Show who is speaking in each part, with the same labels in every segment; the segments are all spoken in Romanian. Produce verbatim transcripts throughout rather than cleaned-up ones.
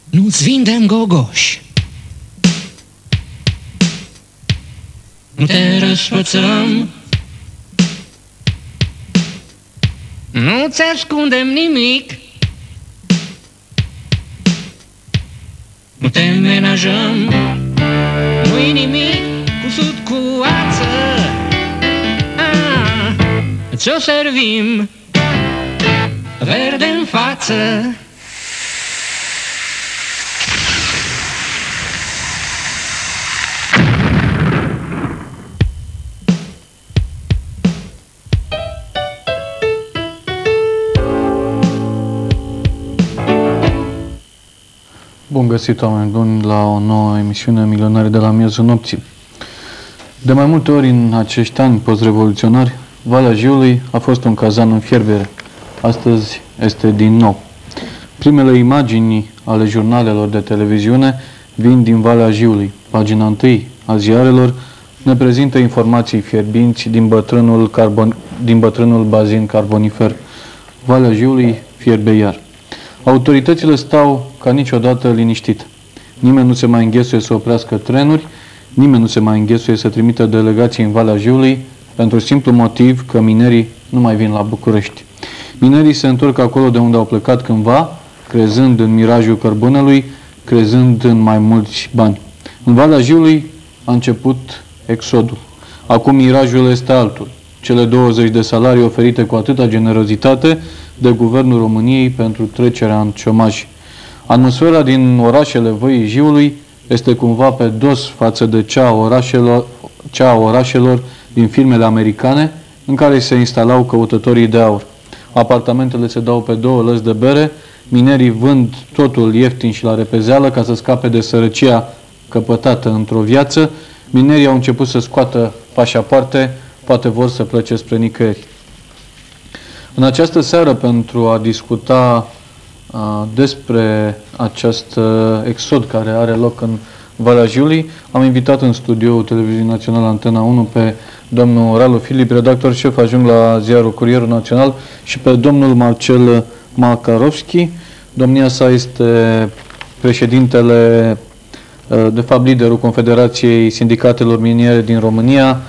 Speaker 1: Nu-ți vindem gogoși, nu te răsfățăm, nu-ți ascundem nimic, nu te menajăm, nu-i nimic cusut cu ață, ah, ți-o servim verde în față.
Speaker 2: Bun găsit, oameni buni, la o nouă emisiune Milionari de la miezul nopții. De mai multe ori în acești ani post-revoluționari, Valea Jiului a fost un cazan în fierbere. Astăzi este din nou. Primele imagini ale jurnalelor de televiziune vin din Valea Jiului. Pagina întâi a ziarelor ne prezintă informații fierbinți din bătrânul, carbon, din bătrânul bazin carbonifer. Valea Jiului fierbe iar. Autoritățile stau ca niciodată liniștite. Nimeni nu se mai înghesuie să oprească trenuri, nimeni nu se mai înghesuie să trimită delegații în Valea Jiului, pentru simplu motiv că minerii nu mai vin la București. Minerii se întorc acolo de unde au plecat cândva, crezând în mirajul cărbunelui, crezând în mai mulți bani. În Valea Jiului a început exodul. Acum mirajul este altul. Cele douăzeci de salarii oferite cu atâta generozitate de Guvernul României pentru trecerea în șomaj. Atmosfera din orașele Văii Jiului este cumva pe dos față de cea a orașelor, cea a orașelor din filmele americane în care se instalau căutătorii de aur. Apartamentele se dau pe două lăzi de bere, minerii vând totul ieftin și la repezeală ca să scape de sărăcia căpătată într-o viață. Minerii au început să scoată pașapoarte, poate vor să plece spre nicăieri. În această seară, pentru a discuta a, despre acest a, exod care are loc în Valea Jiului, am invitat în studioul Televiziunii Naționale Antena unu pe domnul Ralu Filip, redactor șef ajung la ziarul Curierul Național, și pe domnul Marcel Makarovski. Domnia sa este președintele, de fapt liderul Confederației Sindicatelor Miniere din România.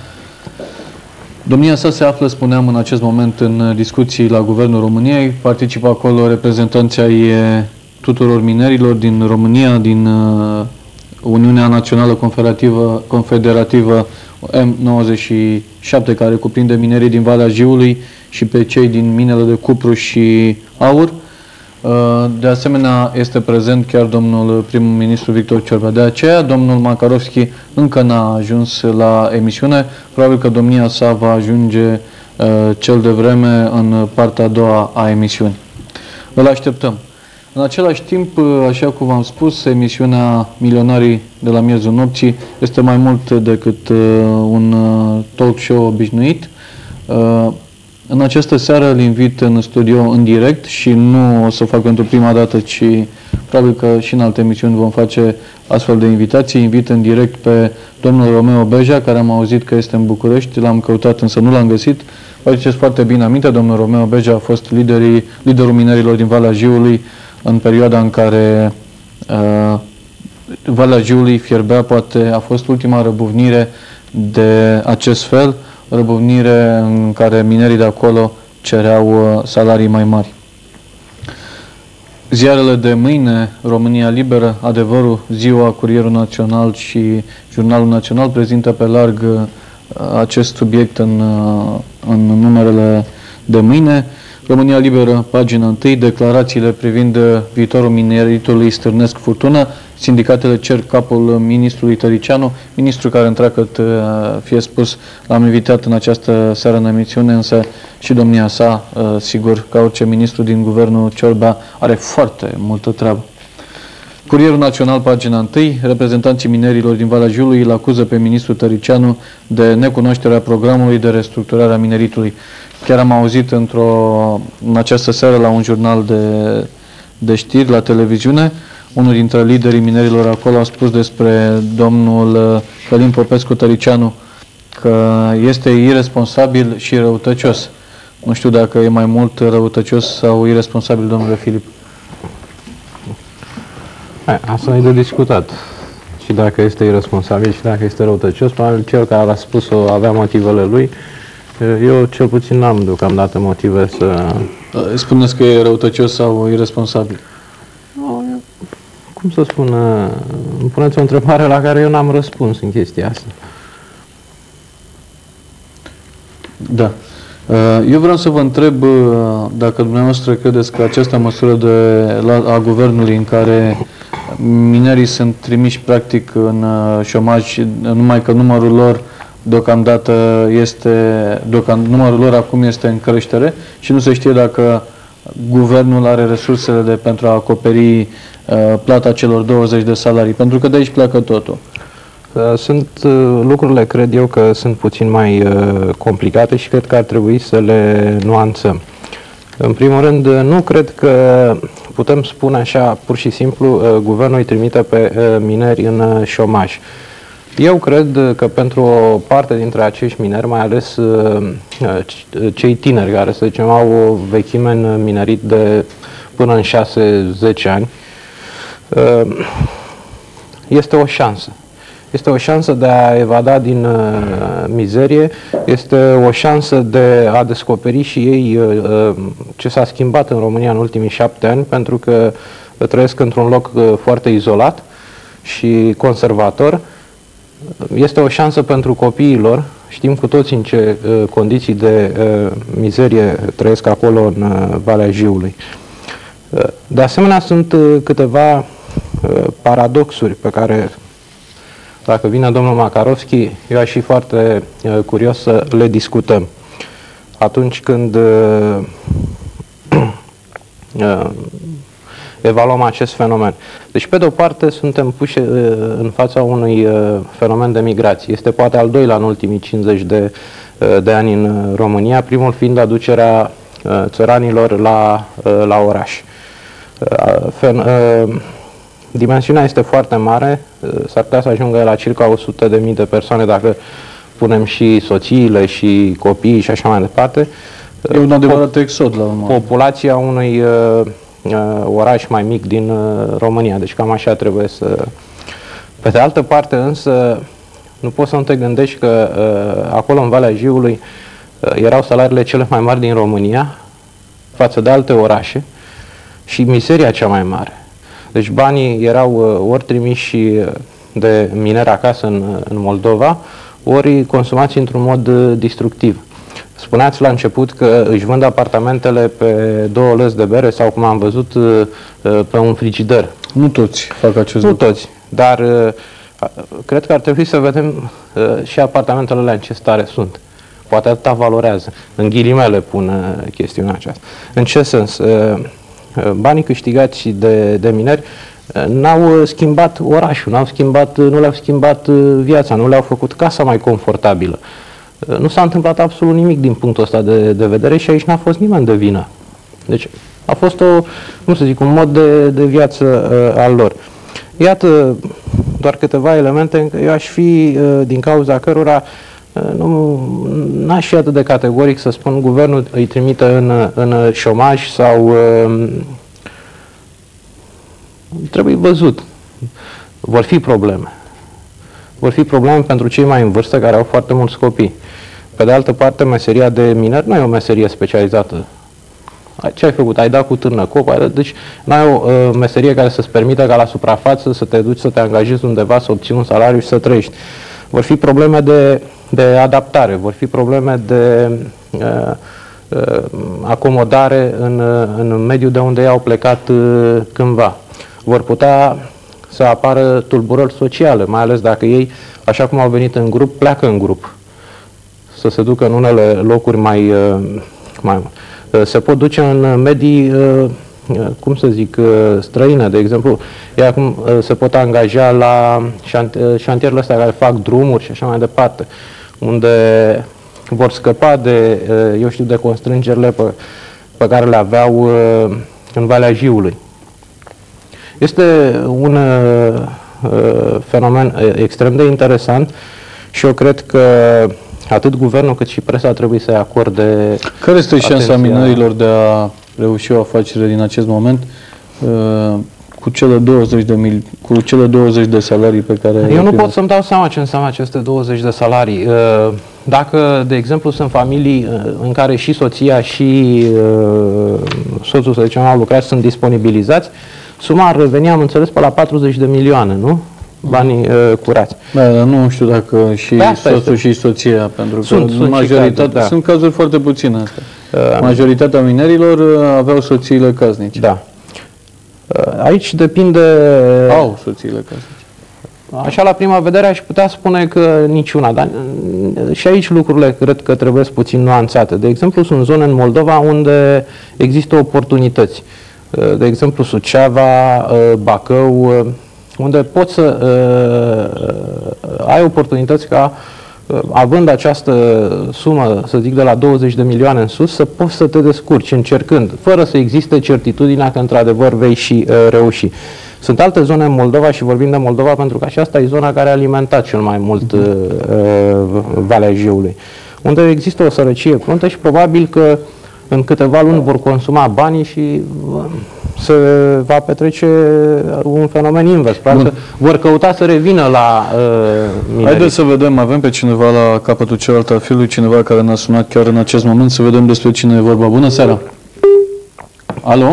Speaker 2: Domnia sa se află, spuneam, în acest moment în discuții la Guvernul României. Participă acolo reprezentanții ai tuturor minerilor din România, din Uniunea Națională Confederativă, Confederativă M nouăzeci și șapte, care cuprinde minerii din Valea Jiului și pe cei din minele de cupru și aur. De asemenea, este prezent chiar domnul primul ministru Victor Ciorbea. De aceea, domnul Makarovski încă n-a ajuns la emisiune. Probabil că domnia sa va ajunge uh, cel de vreme în partea a doua a emisiunii. Îl așteptăm. În același timp, așa cum v-am spus, emisiunea Milionarii de la miezul nopții este mai mult decât uh, un uh, talk show obișnuit. Uh, În această seară îl invit în studio în direct și nu o să o fac pentru prima dată, ci probabil că și în alte emisiuni vom face astfel de invitații. Invit în direct pe domnul Romeo Beja, care am auzit că este în București. L-am căutat, însă nu l-am găsit. Vă aduceți foarte bine aminte, domnul Romeo Beja a fost liderii, liderul minerilor din Valea Jiului în perioada în care uh, Valea Jiului fierbea. Poate a fost ultima răbuvnire de acest fel, răbuvnire în care minerii de acolo cereau salarii mai mari. Ziarele de mâine, România Liberă, Adevărul, Ziua, Curierul Național și Jurnalul Național prezintă pe larg acest subiect în, în numerele de mâine. România Liberă, pagina întâi, declarațiile privind viitorul mineritului stârnesc furtună. Sindicatele cer capul ministrului Tăricianu, ministru care, întreagăt fie spus, l-am invitat în această seară în emisiune, însă și domnia sa, sigur, ca orice ministru din guvernul Ciorbea, are foarte multă treabă. Curierul Național, pagina întâi, reprezentanții minerilor din Valea Jiului îl acuză pe ministrul Tăricianu de necunoașterea programului de restructurare a mineritului. Chiar am auzit într-o, în această seară la un jurnal de, de știri la televiziune, unul dintre liderii minerilor acolo a spus despre domnul Călin Popescu Tăricianu că este iresponsabil și răutăcios. Nu știu dacă e mai mult răutăcios sau iresponsabil, domnule Filip.
Speaker 3: Asta e de discutat. Și dacă este irresponsabil și dacă este răutăcios, probabil cel care a spus-o avea motivele lui. Eu cel puțin n-am deocamdată motive să...
Speaker 2: Spuneți că e răutăcios sau irresponsabil?
Speaker 3: Nu, cum să spun, îmi puneți o întrebare la care eu n-am răspuns în chestia asta.
Speaker 2: Da. Eu vreau să vă întreb dacă dumneavoastră credeți că această măsură de, la, a guvernului în care minerii sunt trimiși practic în șomaj, numai că numărul lor deocamdată este, deocam, numărul lor acum este în creștere și nu se știe dacă guvernul are resursele de, pentru a acoperi uh, plata celor douăzeci de salarii, pentru că de aici pleacă totul.
Speaker 3: Sunt lucrurile, cred eu, că sunt puțin mai uh, complicate și cred că ar trebui să le nuanțăm. În primul rând, nu cred că putem spune așa, pur și simplu, uh, guvernul îi trimite pe uh, mineri în uh, șomaj. Eu cred că pentru o parte dintre acești mineri, mai ales uh, cei tineri, care, să zicem, au o vechime în minerit de până în șase zece ani, uh, este o șansă. Este o șansă de a evada din uh, mizerie, este o șansă de a descoperi și ei uh, ce s-a schimbat în România în ultimii șapte ani, pentru că trăiesc într-un loc uh, foarte izolat și conservator. Este o șansă pentru copiii lor, știm cu toții în ce uh, condiții de uh, mizerie trăiesc acolo în uh, Valea Jiului. Uh, de asemenea, sunt uh, câteva uh, paradoxuri pe care, dacă vine domnul Makarovski, eu aș fi foarte uh, curios să le discutăm. Atunci când uh, uh, evaluăm acest fenomen. Deci, pe de o parte, suntem puși uh, în fața unui uh, fenomen de migrație. Este poate al doilea în ultimii cincizeci de, uh, de ani în România, primul fiind aducerea uh, țăranilor la, uh, la oraș. Uh, fen, uh, dimensiunea este foarte mare, uh, s-ar putea să ajungă la circa o sută de mii de persoane dacă punem și soțiile și copiii și așa mai departe.
Speaker 2: E un adevărat exod la urmă.
Speaker 3: Populația unui uh, uh, oraș mai mic din uh, România, deci cam așa trebuie să... Pe de altă parte însă, nu poți să nu te gândești că uh, acolo în Valea Jiului uh, erau salariile cele mai mari din România față de alte orașe și mizeria cea mai mare. Deci banii erau uh, ori trimiși de mineri acasă în, în Moldova, ori consumați într-un mod uh, destructiv. Spuneați la început că își vând apartamentele pe două lăzi de bere sau, cum am văzut, uh, pe un frigider.
Speaker 2: Nu toți fac acest
Speaker 3: Nu
Speaker 2: lucru.
Speaker 3: toți, dar uh, cred că ar trebui să vedem uh, și apartamentele alea în ce stare sunt. Poate atâta valorează. În ghilimele pun uh, chestiunea aceasta. În ce sens? Uh, banii câștigați de, de mineri uh, n-au schimbat orașul, n-au schimbat, nu le-au schimbat uh, viața, nu le-au făcut casa mai confortabilă. Uh, nu s-a întâmplat absolut nimic din punctul ăsta de, de vedere și aici n-a fost nimeni de vină. Deci a fost o, cum să zic, un mod de, de viață uh, al lor. Iată doar câteva elemente, eu aș fi, uh, din cauza cărora uh, nu n-aș fi atât de categoric să spun guvernul îi trimite în, în șomaj sau uh, trebuie văzut. Vor fi probleme. Vor fi probleme pentru cei mai în vârstă care au foarte mulți copii. Pe de altă parte, meseria de miner nu e o meserie specializată. Ce ai făcut? Ai dat cu târnă cop, ai, deci nu ai o uh, meserie care să-ți permită ca la suprafață să te duci, să te angajezi undeva, să obții un salariu și să trăiești. Vor fi probleme de, de adaptare, vor fi probleme de uh, uh, acomodare în, în mediul de unde ei au plecat uh, cândva. Vor putea să apară tulburări sociale, mai ales dacă ei, așa cum au venit în grup, pleacă în grup. Să se ducă în unele locuri mai... Uh, mai se pot duce în medii, cum să zic, străine, de exemplu. Ei acum se pot angaja la șantierele astea care fac drumuri și așa mai departe, unde vor scăpa de, eu știu, de constrângerile pe, pe care le aveau în Valea Jiului. Este un fenomen extrem de interesant și eu cred că atât guvernul cât și presa trebuie să-i acorde.
Speaker 2: Care este
Speaker 3: atenția...
Speaker 2: șansa minerilor de a reuși o afacere din acest moment? cu cele douăzeci de, mil, cu cele douăzeci de salarii pe care...
Speaker 3: Eu nu pot să-mi dau seama ce înseamnă aceste douăzeci de salarii. Dacă, de exemplu, sunt familii în care și soția și soțul, să zicem, au lucrat, sunt disponibilizați, suma ar reveni, am înțeles, pe la patruzeci de milioane, nu? Banii uh, curați.
Speaker 2: Da, dar nu știu dacă și soțul și soția, pentru că
Speaker 3: sunt, sunt,
Speaker 2: majoritatea,
Speaker 3: cazuri, da.
Speaker 2: sunt cazuri foarte puține astea. Uh, Majoritatea minerilor uh, aveau soțiile casnice.
Speaker 3: Da. Uh, aici depinde...
Speaker 2: Au soțiile casnice.
Speaker 3: Așa, la prima vedere, aș putea spune că niciuna, dar și aici lucrurile cred că trebuie puțin nuanțate. De exemplu, sunt zone în Moldova unde există oportunități. Uh, de exemplu, Suceava, uh, Bacău, uh, unde poți să uh, ai oportunități ca, uh, având această sumă, să zic, de la douăzeci de milioane în sus, să poți să te descurci încercând, fără să existe certitudinea că într-adevăr vei și uh, reuși. Sunt alte zone în Moldova și vorbim de Moldova pentru că și asta e zona care a alimentat cel mai mult uh, uh, Valea Jiului, unde există o sărăcie cruntă și probabil că în câteva luni vor consuma banii și se va petrece un fenomen invers. Că vor căuta să revină la uh, minerii.
Speaker 2: Haideți să vedem, avem pe cineva la capătul celălalt al firului, cineva care ne-a sunat chiar în acest moment, să vedem despre cine e vorba. Bună seara! Alo?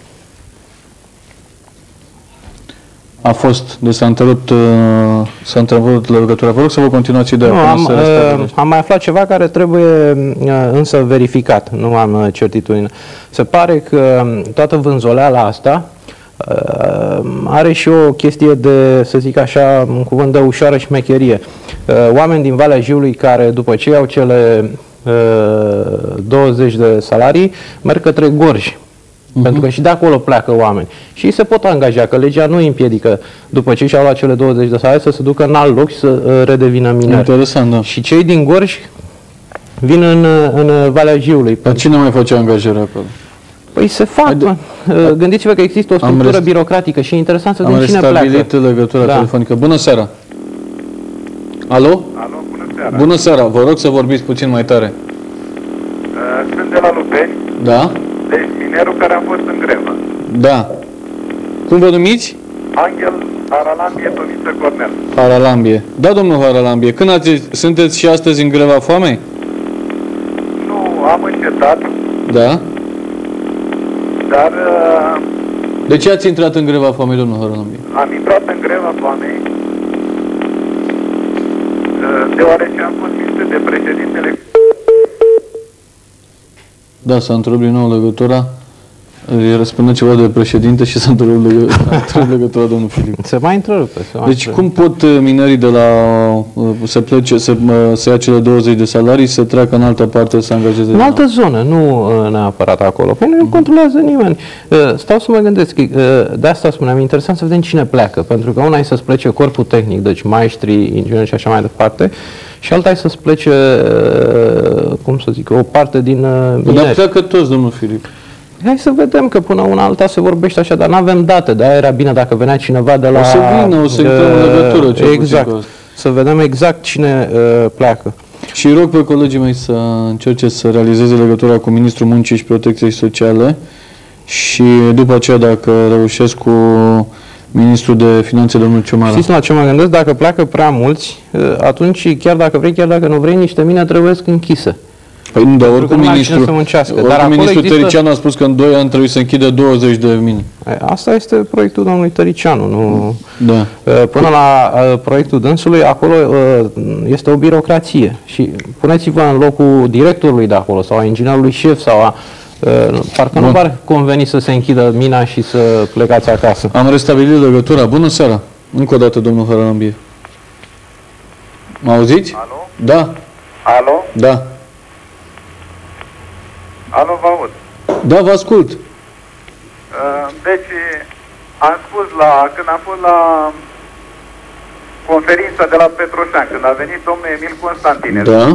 Speaker 2: A fost, deci s-a întrerupt, uh, s-a întrerupt legătura. Vă rog să vă continuați ideea.
Speaker 3: Nu, am, uh, am mai aflat ceva care trebuie uh, însă verificat, nu am uh, certitudine. Se pare că toată vânzoleala asta uh, are și o chestie de, să zic așa, un cuvânt de ușoară șmecherie. Uh, oameni din Valea Jiului care după ce au cele uh, douăzeci de salarii merg către Gorj. Uh-huh. Pentru că și de acolo pleacă oameni. Și ei se pot angaja, că legea nu îi împiedică, după ce și-au luat cele douăzeci de salarii, să se ducă în alt loc și să uh, redevină mineri.
Speaker 2: Interesant, da.
Speaker 3: Și cei din Gorj vin în, în Valea Jiului.
Speaker 2: Dar cine mai face angajări acolo?
Speaker 3: Păi se fac. De... Gândiți-vă că există o structură rest... birocratică și e interesant să vedem cine pleacă.
Speaker 2: Am restabilit legătura da. telefonică. Bună seara! Alo?
Speaker 4: Alo, bună seara!
Speaker 2: Bună seara! Vă rog să vorbiți puțin mai tare.
Speaker 4: Uh, sunt de la Lupeni.
Speaker 2: Da?
Speaker 4: Deci minerul care a fost în grevă.
Speaker 2: Da. Cum vă numiți?
Speaker 4: Angel Haralambie Tomiță Cornel.
Speaker 2: Haralambie. Da, domnul Haralambie. Când ați, sunteți și astăzi în greva foamei?
Speaker 4: Nu, am încetat.
Speaker 2: Da?
Speaker 4: Dar... Uh,
Speaker 2: de ce ați intrat în greva foamei, domnul Haralambie?
Speaker 4: Am intrat în greva foamei uh, deoarece am fost vizitat de președintele...
Speaker 2: Da, s-a întrerupt din nou legătura. Îi răspunde ceva de președinte și s-a întrerupt legătura domnul Filip.
Speaker 3: Se mai întrerupe. Se mai
Speaker 2: deci
Speaker 3: întrerupe.
Speaker 2: cum pot minerii de la să plece, să, să ia cele douăzeci de salarii, să treacă în altă parte, să angajeze?
Speaker 3: În altă zonă, nu neapărat acolo. Păi nu controlează nimeni. Stau să mă gândesc. De asta spuneam, e interesant să vedem cine pleacă. Pentru că una e să-ți plece corpul tehnic, deci maestri, ingineri și așa mai departe. Și alta e să-ți plece, cum să zic, o parte din mineri.
Speaker 2: Dar pleacă toți, domnul Filip.
Speaker 3: Hai să vedem, că până una alta se vorbește așa, dar nu avem date. De-aia era bine dacă venea cineva de la...
Speaker 2: O să vină, o să intrăm în legătură. Ce
Speaker 3: exact. Să vedem exact cine uh, pleacă.
Speaker 2: Și rog pe colegii mei să încerce să realizeze legătura cu Ministrul Muncii și Protecției Sociale și după aceea, dacă reușesc, cu Ministrul de Finanțe, domnul Ciumara.
Speaker 3: Știți la ce mă gândesc? Dacă pleacă prea mulți, atunci chiar dacă vrei, chiar dacă nu vrei, niște mine trebuie închise.
Speaker 2: Păi nu, dar oricum ministrul,
Speaker 3: oricum
Speaker 2: dar ministrul
Speaker 3: există...
Speaker 2: Tăricianu a spus că în doi ani trebuie să închidă douăzeci de mine.
Speaker 3: Asta este proiectul domnului Tăricianu. Nu...
Speaker 2: Da.
Speaker 3: Până la proiectul dânsului, acolo este o birocrație. Și puneți-vă în locul directorului de acolo sau a inginerului șef sau a... Parcă Bun. nu v-ar conveni să se închidă mina și să plecați acasă.
Speaker 2: Am restabilit legătura. Bună seara! Încă o dată, domnul Haralambie. Mă auziți?
Speaker 4: Alo?
Speaker 2: Da.
Speaker 4: Alo?
Speaker 2: Da.
Speaker 4: Alo, vă aud.
Speaker 2: Da, vă ascult.
Speaker 4: Deci, am spus la, când am fost la conferința de la Petroșan, când a venit domnul Emil Constantinescu,
Speaker 2: da.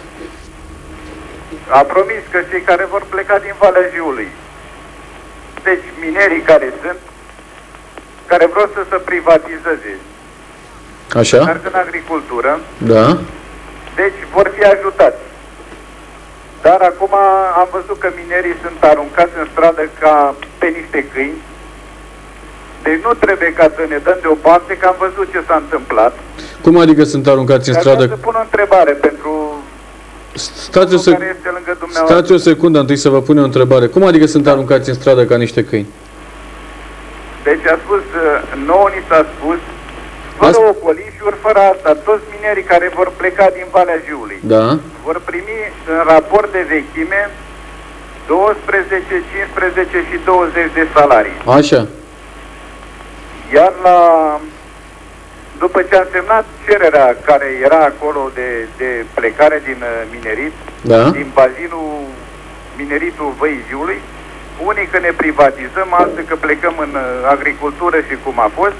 Speaker 4: a promis că cei care vor pleca din Valea Jiului, deci minerii care sunt, care vreau să se privatizeze,
Speaker 2: așa,
Speaker 4: merg în agricultură,
Speaker 2: da.
Speaker 4: Deci vor fi ajutați. Dar acum am văzut că minerii sunt aruncați în stradă ca pe niște câini. Deci nu trebuie ca să ne dăm deoparte, că am văzut ce s-a întâmplat.
Speaker 2: Cum adică sunt aruncați în stradă?
Speaker 4: Să pun o întrebare pentru
Speaker 2: stați o, sec...
Speaker 4: care este lângă dumneavoastră.
Speaker 2: Stați o secundă întâi să vă pun o întrebare. Cum adică sunt aruncați în stradă ca niște câini?
Speaker 4: Deci a spus, nouă ni s-a spus, fără
Speaker 2: Asta...
Speaker 4: ocolișuri, fără asta, toți minerii care vor pleca din Valea Jiului
Speaker 2: da. Vor
Speaker 4: primi în raport de vechime douăsprezece, cincisprezece și douăzeci de salarii.
Speaker 2: Așa.
Speaker 4: Iar la... După ce am semnat cererea care era acolo de, de plecare din minerit,
Speaker 2: da.
Speaker 4: din bazinul mineritul Văii Jiului, unii că ne privatizăm, alții că plecăm în agricultură și cum a fost.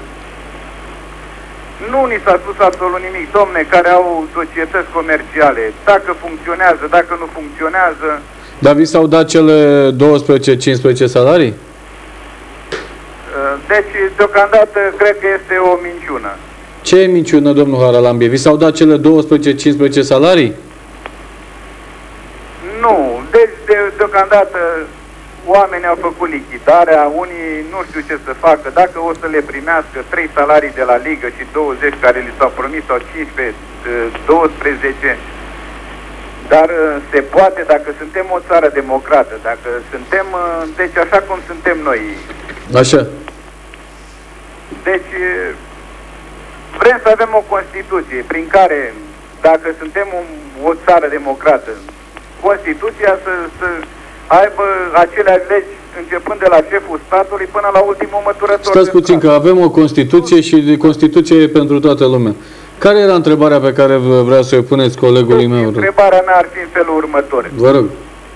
Speaker 4: Nu ni s-a spus absolut nimic, domne, care au societăți comerciale, dacă funcționează, dacă nu funcționează.
Speaker 2: Dar vi s-au dat cele douăsprezece cincisprezece salarii?
Speaker 4: Deci, deocamdată, cred că este o minciună.
Speaker 2: Ce e minciună, domnul Haralambie? Vi s-au dat cele douăsprezece cincisprezece salarii?
Speaker 4: Nu. Deci, de, deocamdată, oamenii au făcut lichidarea, unii nu știu ce să facă, dacă o să le primească trei salarii de la Ligă și douăzeci care li s-au promis, sau cincisprezece, doisprezece, dar se poate dacă suntem o țară democrată, dacă suntem, deci așa cum suntem noi.
Speaker 2: Așa.
Speaker 4: Deci, vrem să avem o Constituție prin care, dacă suntem o, o țară democrată, Constituția să, să aibă aceleași legi începând de la șeful statului până la ultimul măturător.
Speaker 2: Stați puțin, că avem o Constituție și Constituția e pentru toată lumea. Care era întrebarea pe care vreau să o puneți colegului meu?
Speaker 4: Întrebarea mea ar fi în felul următor.
Speaker 2: Vă rog.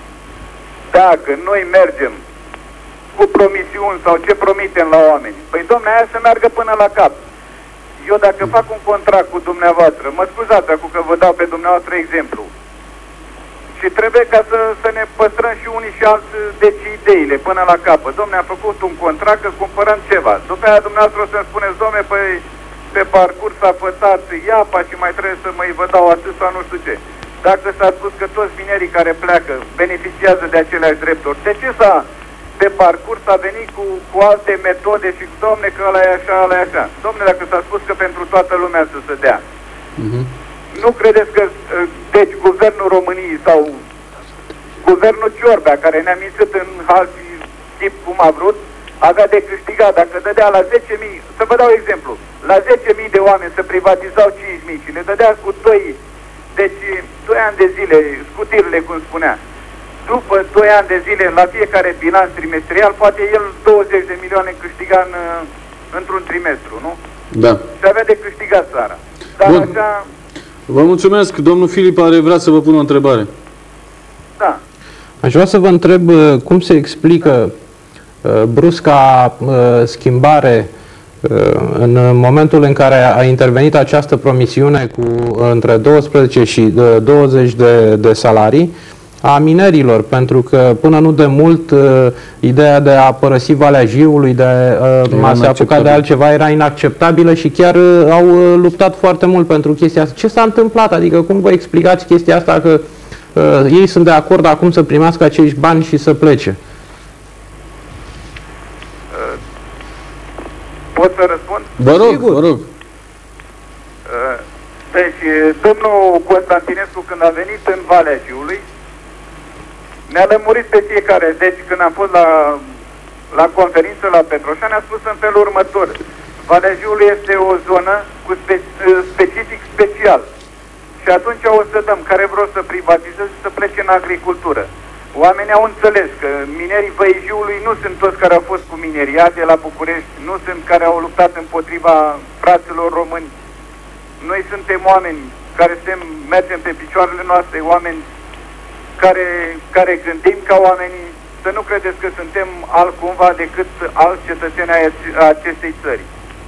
Speaker 4: Dacă noi mergem cu promisiuni sau ce promitem la oameni, păi domne, aia să meargă până la cap. Eu dacă fac un contract cu dumneavoastră, mă scuzați acum că vă dau pe dumneavoastră exemplu, și trebuie ca să, să ne păstrăm și unii și alții deci ideile până la capăt. Domne, am făcut un contract că cumpărăm ceva. După aia dumneavoastră o să-mi spuneți, domne, păi pe parcurs a fățat iapa și mai trebuie să mă-i vă dau atât sau nu știu ce. Dacă s-a spus că toți minerii care pleacă beneficiază de aceleași drepturi, de ce s-a pe parcurs a venit cu, cu alte metode și domne că ăla e așa, ăla e așa. Domne, dacă s-a spus că pentru toată lumea să se dea. Uh-huh. Nu credeți că, deci, guvernul României sau guvernul Ciorbea, care ne-a mințit în alt tip cum a vrut, avea de câștigat, dacă dădea la zece mii, să vă dau exemplu, la zece mii de oameni să privatizau cinci mii și le dădea cu doi, deci doi ani de zile, scutirile, cum spunea. După doi ani de zile, la fiecare bilanț trimestrial, poate el douăzeci de milioane câștiga în, într-un trimestru, nu?
Speaker 2: Da.
Speaker 4: Și avea de câștigat țara. Dar
Speaker 2: bun.
Speaker 4: așa...
Speaker 2: Vă mulțumesc. Domnul Filip are vrea să vă pun o întrebare.
Speaker 4: Da.
Speaker 3: Aș vrea să vă întreb cum se explică uh, brusca uh, schimbare uh, în momentul în care a intervenit această promisiune cu uh, între douăsprezece și uh, douăzeci de, de salarii a minerilor, pentru că până nu de mult uh, ideea de a părăsi Valea Jiului, de uh, a se apuca de altceva era inacceptabilă și chiar uh, au uh, luptat foarte mult pentru chestia asta. Ce s-a întâmplat? Adică cum vă explicați chestia asta că uh, ei sunt de acord acum să primească acești bani și să plece?
Speaker 4: Uh, pot să răspund?
Speaker 2: Vă rog, Sigur. vă rog.
Speaker 4: Uh, deci, domnul Constantinescu, când a venit în Valea Jiului, ne-a lămurit pe fiecare. Deci când am fost la, la conferință la Petroșani, a spus în felul următor. Valea Jiului este o zonă cu spe, specific special. Și atunci o să dăm, care vreau să privatizeze, să plece în agricultură. Oamenii au înțeles că minerii Văii Jiului nu sunt toți care au fost cu mineriade la București, nu sunt care au luptat împotriva fraților români. Noi suntem oameni care suntem, mergem pe picioarele noastre, oameni Care, care gândim ca oamenii, să nu credeți că suntem altcumva decât alți cetățeni ai acestei țări.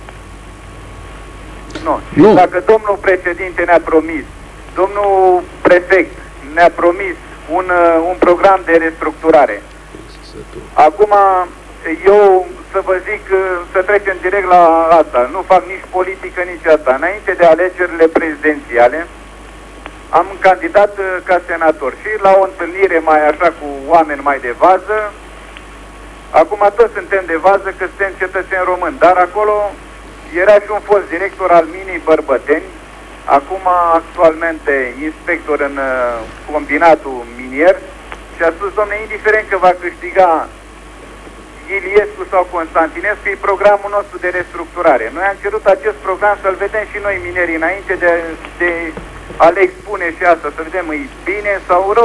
Speaker 4: Nu. Nu. Și dacă domnul președinte ne-a promis, domnul prefect ne-a promis un, un program de restructurare, acum eu să vă zic, să trecem direct la asta, nu fac nici politică, nici asta. Înainte de alegerile prezidențiale, am candidat ca senator și la o întâlnire mai așa cu oameni mai de vază, Acum toți suntem de vază că suntem cetățeni români, dar acolo era și un fost director al Minii Bărbăteni, acum actualmente inspector în uh, combinatul minier, și a spus, domne, indiferent că va câștiga Iliescu sau Constantinescu, e programul nostru de restructurare. Noi am cerut acest program să-l vedem și noi minerii înainte de, de a le expune și asta, să vedem e bine sau rău.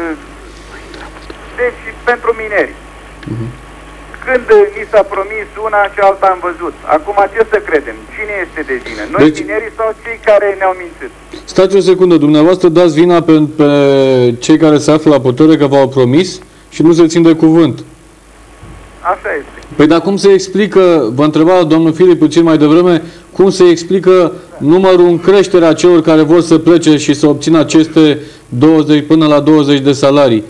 Speaker 4: Deci pentru mineri. Uh-huh. Când ni s-a promis una și alta am văzut. Acum ce să credem? Cine este de vină? Noi deci, minerii sau cei care ne-au mințit?
Speaker 2: Stați o secundă, dumneavoastră dați vina pe, pe cei care se află la putere că v-au promis și nu se țin de cuvânt.
Speaker 4: Așa este.
Speaker 2: Păi dar cum se explică, vă întreba domnul Filip puțin mai devreme, cum se explică numărul în creștere a celor care vor să plece și să obțină aceste douăzeci până la douăzeci de salarii?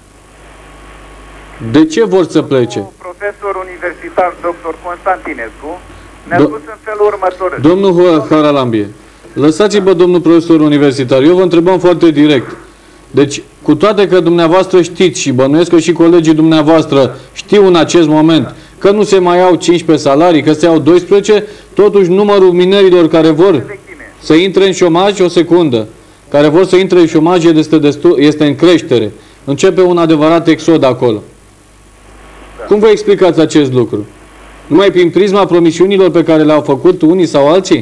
Speaker 2: De ce vor să plece?
Speaker 4: Profesor universitar, doctor Constantinescu, ne-a spus în felul următor.
Speaker 2: Domnul Haralambie, lăsați-vă, domnul profesor universitar, eu vă întrebam foarte direct. Deci, cu toate că dumneavoastră știți și bănuiesc că și colegii dumneavoastră știu în acest moment că nu se mai iau cincisprezece salarii, că se iau doisprezece, totuși numărul minerilor care vor să intre în șomaj, o secundă, care vor să intre în șomaj este, destul, este în creștere. Începe un adevărat exod acolo. Da. Cum vă explicați acest lucru? Numai prin prisma promisiunilor pe care le-au făcut unii sau alții?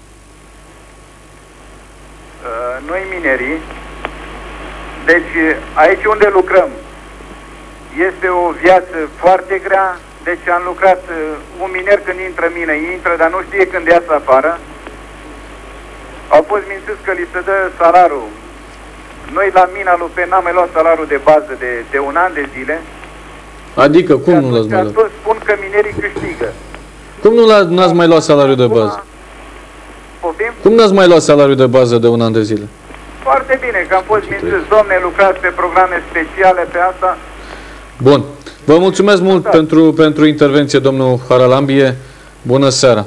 Speaker 4: Uh, noi minerii, deci aici unde lucrăm, este o viață foarte grea. Deci am lucrat, uh, un miner când intră în mină, intră, dar nu știe când iasă afară. Au fost mințiți că li se dă salarul. Noi la mina lui Pen n-am mai luat salariul de bază de, de un an de zile.
Speaker 2: Adică cum nu l-ați mai luat?
Speaker 4: Toți spun că minerii câștigă.
Speaker 2: Cum nu n-ați mai luat salariul de bază?
Speaker 4: Poftim?
Speaker 2: Cum n-ați mai luat salariul de bază de un an de zile?
Speaker 4: Foarte bine, că am fost mințiți. Domne, lucrați pe programe speciale pe asta.
Speaker 2: Bun. Vă mulțumesc mult pentru, pentru intervenție, domnul Haralambie. Bună seara.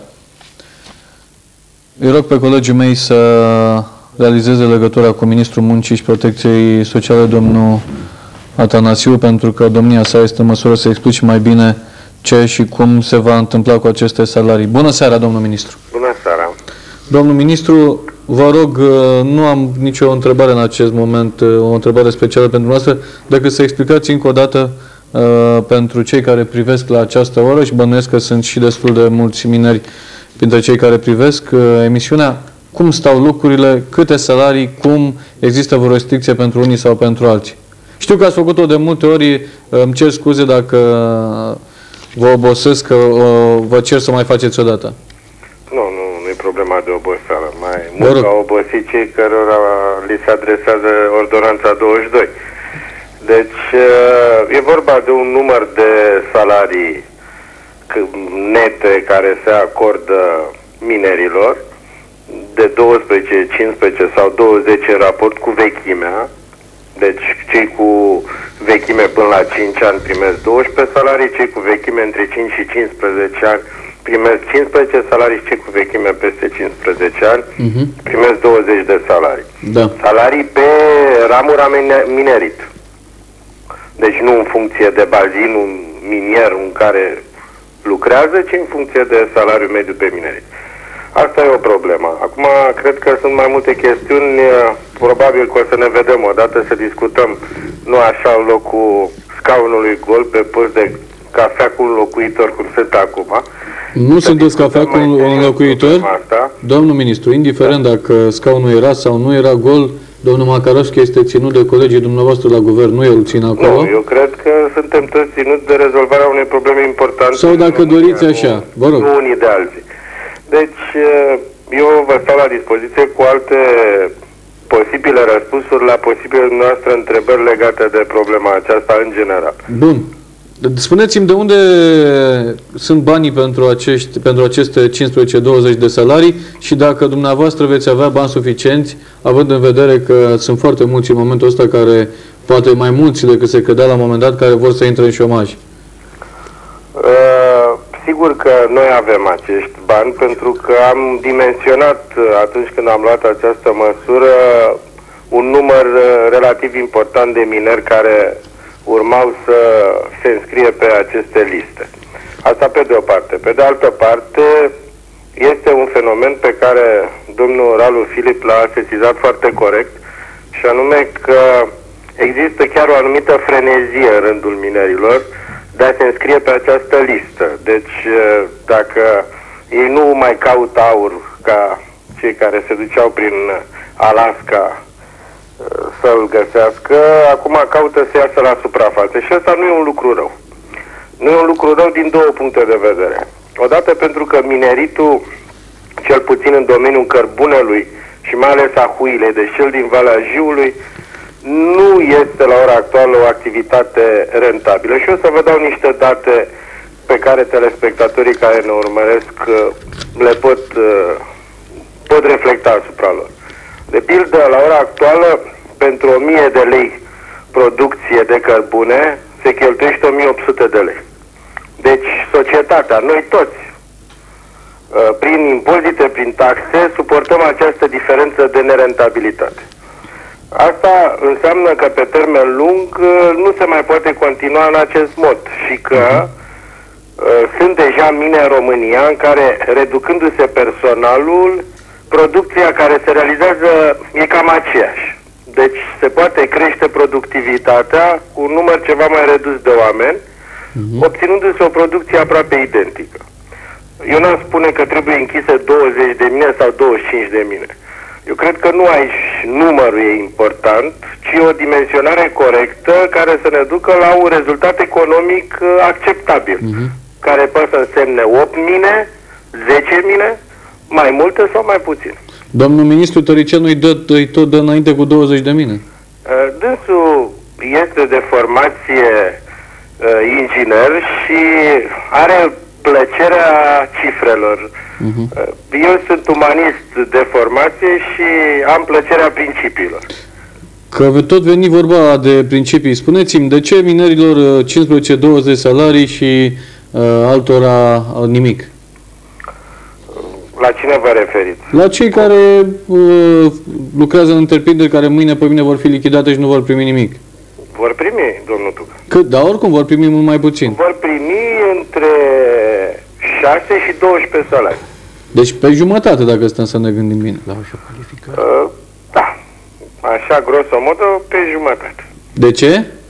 Speaker 2: Îi rog pe colegii mei să realizeze legătura cu Ministrul Muncii și Protecției Sociale, domnul Atanasiu, pentru că domnia sa este în măsură să explice mai bine ce și cum se va întâmpla cu aceste salarii. Bună seara, domnul ministru.
Speaker 5: Bună seara.
Speaker 2: Domnul ministru, vă rog, nu am nicio întrebare în acest moment, o întrebare specială pentru noastră, decât să explicați încă o dată uh, pentru cei care privesc la această oră, și bănuiesc că sunt și destul de mulți mineri printre cei care privesc uh, emisiunea, cum stau lucrurile, câte salarii, cum există vreo restricție pentru unii sau pentru alții. Știu că ați făcut-o de multe ori, îmi cer scuze dacă vă obosesc, că vă cer să mai faceți o dată.
Speaker 5: Nu, nu, nu e problema de oboseală. Mai mult au obosit cei cărora li se adresează ordonanța douăzeci și doi. Deci e vorba de un număr de salarii nete care se acordă minerilor, de douăsprezece, cincisprezece sau douăzeci în raport cu vechimea. Deci cei cu vechime până la cinci ani primesc douăsprezece salarii, cei cu vechime între cinci și cincisprezece ani primesc cincisprezece salarii și cei cu vechime peste cincisprezece ani uh-huh. primesc douăzeci de salarii.
Speaker 2: Da.
Speaker 5: Salarii pe ramura minerit. Deci nu în funcție de bazinul minier în care lucrează, ci în funcție de salariul mediu pe minerit. Asta e o problemă. Acum, cred că sunt mai multe chestiuni. Probabil că o să ne vedem odată să discutăm, nu așa în locul scaunului gol, pe post de cafea cu un locuitor, cum sunt acum.
Speaker 2: Nu sunteți cafea cu un locuitor? Domnul ministru, indiferent dacă scaunul era sau nu era gol, domnul Macarovski este ținut de colegii dumneavoastră la guvern, nu el ține acolo?
Speaker 5: Nu, eu cred că suntem toți ținuți de rezolvarea unei probleme importante.
Speaker 2: Sau dacă doriți așa, vă rog.
Speaker 5: Nu unii de alții. Deci, eu vă stau la dispoziție cu alte posibile răspunsuri la posibile noastre întrebări legate de problema aceasta în general.
Speaker 2: Bun. Spuneți-mi de unde sunt banii pentru, acești, pentru aceste cincisprezece douăzeci de salarii și dacă dumneavoastră veți avea bani suficienți, având în vedere că sunt foarte mulți în momentul ăsta care, poate mai mulți decât se credea la un moment dat, care vor să intre în șomaj.
Speaker 5: Uh, sigur că noi avem acești bani pentru că am dimensionat atunci când am luat această măsură un număr relativ important de mineri care urmau să se înscrie pe aceste liste. Asta pe de o parte. Pe de altă parte, este un fenomen pe care domnul Ralu Filip l-a sesizat foarte corect, și anume că există chiar o anumită frenezie în rândul minerilor de a se înscrie pe această listă. Deci, dacă ei nu mai caută aur ca cei care se duceau prin Alaska să-l găsească, acum caută să iasă la suprafață. Și asta nu e un lucru rău. Nu e un lucru rău din două puncte de vedere. Odată pentru că mineritul, cel puțin în domeniul cărbunelui și mai ales a huilei, deci cel din Valea Jiului, nu este la ora actuală o activitate rentabilă. Și o să vă dau niște date pe care telespectatorii care ne urmăresc le pot, pot reflecta asupra lor. De pildă, la ora actuală, pentru o mie de lei producție de cărbune, se cheltuiește o mie opt sute de lei. Deci, societatea, noi toți, prin impozite, prin taxe, suportăm această diferență de nerentabilitate. Asta înseamnă că pe termen lung nu se mai poate continua în acest mod și că uh, sunt deja mine în România în care, reducându-se personalul, producția care se realizează e cam aceeași. Deci se poate crește productivitatea cu un număr ceva mai redus de oameni, uh-huh. obținându-se o producție aproape identică. Eu n-am spune că trebuie închise douăzeci de mine sau douăzeci și cinci de mine. Eu cred că nu aici numărul e important, ci o dimensionare corectă care să ne ducă la un rezultat economic acceptabil, uh-huh. care poate să însemne opt mine, zece mine, mai multe sau mai puține.
Speaker 2: Domnul ministru Tăricianu îi, dă, îi tot dă înainte cu douăzeci de mine.
Speaker 5: Dânsul este de formație uh, inginer și are plăcerea cifrelor. Uh-huh. Eu sunt umanist de formație și am plăcerea principiilor.
Speaker 2: Că tot veni vorba de principii. Spuneți-mi, de ce minerilor cincisprezece douăzeci salarii și uh, altora nimic?
Speaker 5: La cine vă referiți?
Speaker 2: La cei care uh, lucrează în întreprinderi care mâine pe mine vor fi lichidate și nu vor primi nimic.
Speaker 5: Vor primi, domnul Tucă.
Speaker 2: Cât? Dar oricum vor primi mult mai puțin.
Speaker 5: Vor primi între șase și doisprezece salarii.
Speaker 2: Deci pe jumătate, dacă stăm să ne gândim bine.
Speaker 3: La o calificare.
Speaker 5: Uh, da. Așa, grosomodo, pe jumătate.
Speaker 2: De ce?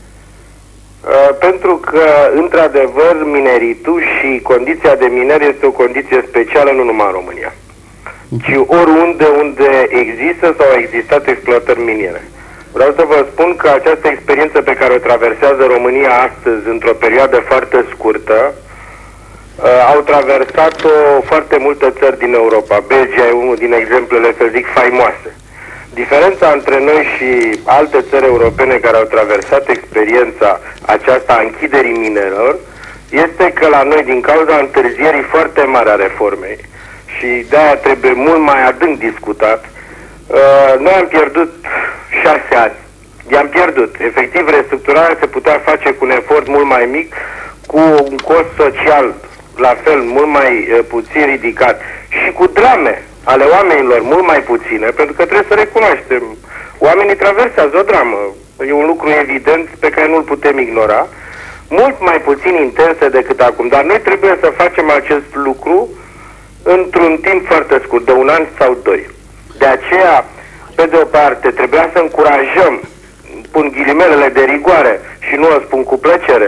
Speaker 5: Uh, pentru că, într-adevăr, mineritul și condiția de miner este o condiție specială nu numai în România, ci oriunde unde există sau au existat exploatări miniere. Vreau să vă spun că această experiență pe care o traversează România astăzi, într-o perioadă foarte scurtă, uh, au traversat-o foarte multe țări din Europa. Belgia e unul din exemplele, să zic, faimoase. Diferența între noi și alte țări europene care au traversat experiența aceasta a închiderii minelor este că la noi, din cauza întârzierii foarte mari a reformei, și de-aia trebuie mult mai adânc discutat, uh, noi am pierdut șase ani. I-am pierdut. Efectiv, restructurarea se putea face cu un efort mult mai mic, cu un cost social la fel mult mai uh, puțin ridicat și cu drame ale oamenilor mult mai puține, pentru că trebuie să recunoaștem, oamenii traversează o dramă. E un lucru evident pe care nu-l putem ignora, mult mai puțin intense decât acum, dar noi trebuie să facem acest lucru într-un timp foarte scurt, de un an sau doi. De aceea, pe de o parte, trebuia să încurajăm, pun ghilimelele de rigoare și nu o spun cu plăcere,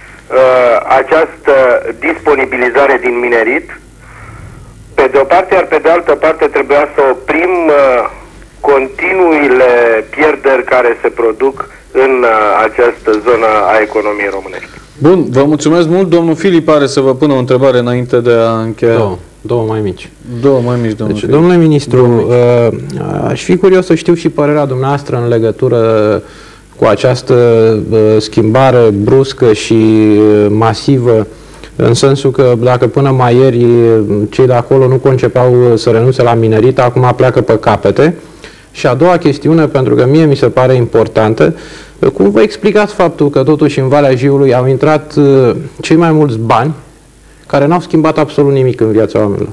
Speaker 5: această disponibilizare din minerit, pe de o parte, iar pe de altă parte trebuia să oprim uh, continuile pierderi care se produc în uh, această zonă a economiei românești.
Speaker 2: Bun, vă mulțumesc mult. Domnul Filip are să vă pună o întrebare înainte de a încheia.
Speaker 3: Două, două mai mici.
Speaker 2: Două mai mici, domnul
Speaker 3: deci,
Speaker 2: Filip.
Speaker 3: domnule ministru, uh, aș fi curios să știu și părerea dumneavoastră în legătură cu această uh, schimbare bruscă și uh, masivă, în sensul că dacă până mai ieri cei de acolo nu concepeau să renunțe la minerit, acum pleacă pe capete. Și a doua chestiune, pentru că mie mi se pare importantă, cum vă explicați faptul că totuși în Valea Jiului au intrat cei mai mulți bani care n-au schimbat absolut nimic în viața oamenilor?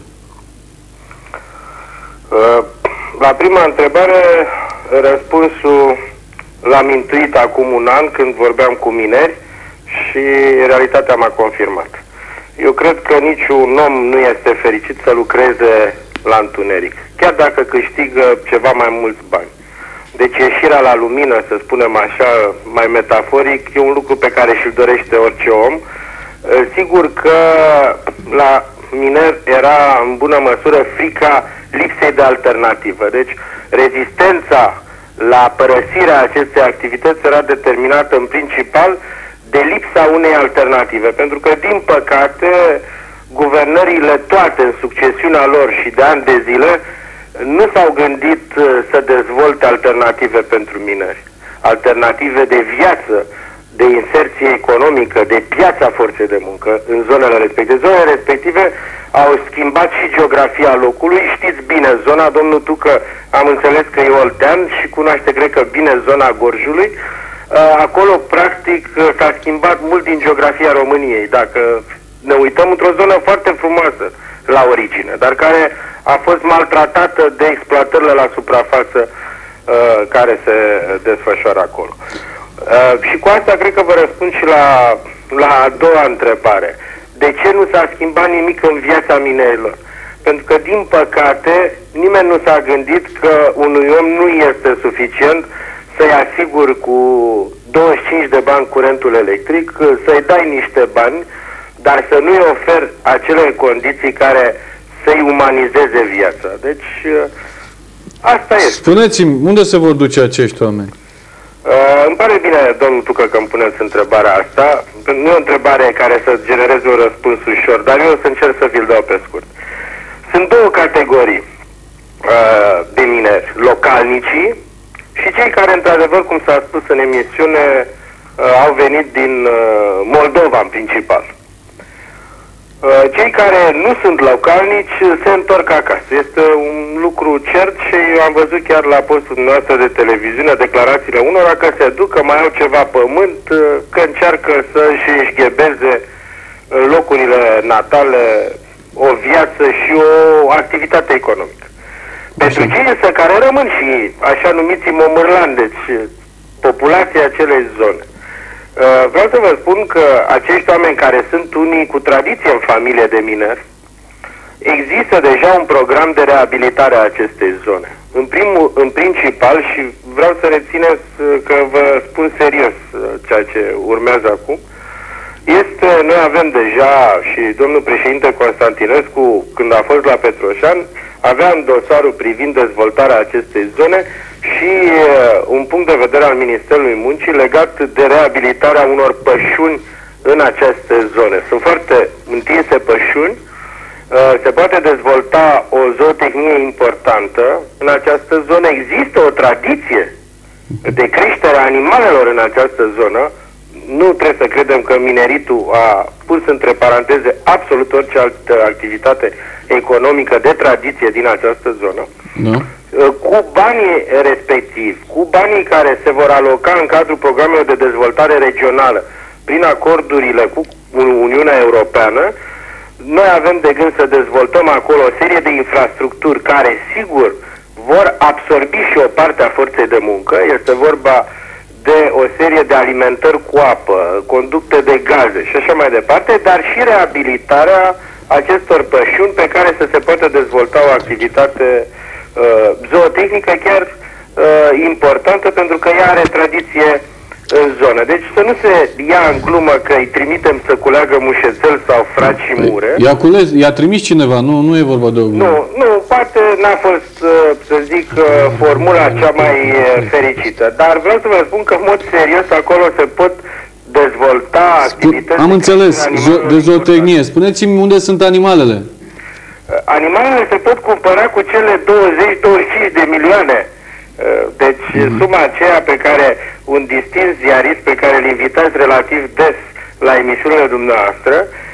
Speaker 5: La prima întrebare, răspunsul l-am intuit acum un an când vorbeam cu mineri și realitatea m-a confirmat. Eu cred că niciun om nu este fericit să lucreze la întuneric, chiar dacă câștigă ceva mai mulți bani. Deci ieșirea la lumină, să spunem așa, mai metaforic, e un lucru pe care și-l dorește orice om. Sigur că la miner era în bună măsură frica lipsei de alternativă. Deci rezistența la părăsirea acestei activități era determinată în principal de lipsa unei alternative. Pentru că, din păcate, guvernările toate în succesiunea lor și de ani de zile nu s-au gândit să dezvolte alternative pentru mineri. Alternative de viață, de inserție economică, de piața forței de muncă în zonele respective. Zonele respective au schimbat și geografia locului. Știți bine zona, domnul Tucă, am înțeles că e oltean și cunoaște, cred că, bine zona Gorjului. Acolo, practic, s-a schimbat mult din geografia României. Dacă ne uităm într-o zonă foarte frumoasă la origine, dar care a fost maltratată de exploatările la suprafață uh, care se desfășoară acolo. Uh, și cu asta cred că vă răspund și la, la a doua întrebare. De ce nu s-a schimbat nimic în viața minerilor? Pentru că, din păcate, nimeni nu s-a gândit că unui om nu este suficient să-i asiguri cu douăzeci și cinci de bani curentul electric, să-i dai niște bani, dar să nu-i oferi acele condiții care să-i umanizeze viața. Deci, asta este.
Speaker 2: Spuneți-mi, unde se vor duce acești oameni?
Speaker 5: Uh, îmi pare bine, domnul Tucă, că îmi puneți întrebarea asta. Nu e o întrebare care să genereze un răspuns ușor, dar eu o să încerc să vi-l dau pe scurt. Sunt două categorii uh, de mineri, localnicii și cei care, într-adevăr, cum s-a spus în emisiune, uh, au venit din uh, Moldova, în principal. Cei care nu sunt localnici se întorc acasă. Este un lucru cert și eu am văzut chiar la postul noastră de televiziune declarațiile unora că se duc, că mai au ceva pământ, că încearcă să-și îșghebeze locurile natale o viață și o activitate economică. Pentru cei însă care rămân și așa numiții momârlani, deci populația acelei zone, vreau să vă spun că acești oameni care sunt unii cu tradiție în familie de mineri, există deja un program de reabilitare a acestei zone. În, primul, în principal, și vreau să rețineți că vă spun serios ceea ce urmează acum, este, noi avem deja și domnul președinte Constantinescu, când a fost la Petroșan, avea în dosarul privind dezvoltarea acestei zone și uh, un punct de vedere al Ministerului Muncii legat de reabilitarea unor pășuni în aceste zone. Sunt foarte întinse pășuni, uh, se poate dezvolta o zootehnie importantă. În această zonă există o tradiție de creștere a animalelor în această zonă. Nu trebuie să credem că mineritul a pus între paranteze absolut orice altă activitate economică de tradiție din această zonă.
Speaker 2: Da.
Speaker 5: Cu banii respectivi, cu banii care se vor aloca în cadrul programelor de dezvoltare regională prin acordurile cu Uniunea Europeană, noi avem de gând să dezvoltăm acolo o serie de infrastructuri care, sigur, vor absorbi și o parte a forței de muncă. Este vorba de o serie de alimentări cu apă, conducte de gaze și așa mai departe, dar și reabilitarea acestor pășuni pe care să se poată dezvolta o activitate uh, zootehnică chiar uh, importantă, pentru că ea are tradiție în zonă. Deci să nu se ia în glumă că îi trimitem să culeagă mușețel sau fraci și mure.
Speaker 2: I-a, cules, i-a trimis cineva, nu, nu e vorba de o glumă.
Speaker 5: Nu, nu, poate n-a fost, să zic, formula cea mai fericită. Dar vreau să vă spun că, în mod serios, acolo se pot dezvolta activități...
Speaker 2: Am înțeles, zo- de zootehnie. Spuneți-mi unde sunt animalele.
Speaker 5: Animalele se pot cumpăra cu cele douăzeci douăzeci și cinci de milioane. Deci mm-hmm. suma aceea pe care un distins ziarist pe care îl invitați relativ des la emisiunile dumneavoastră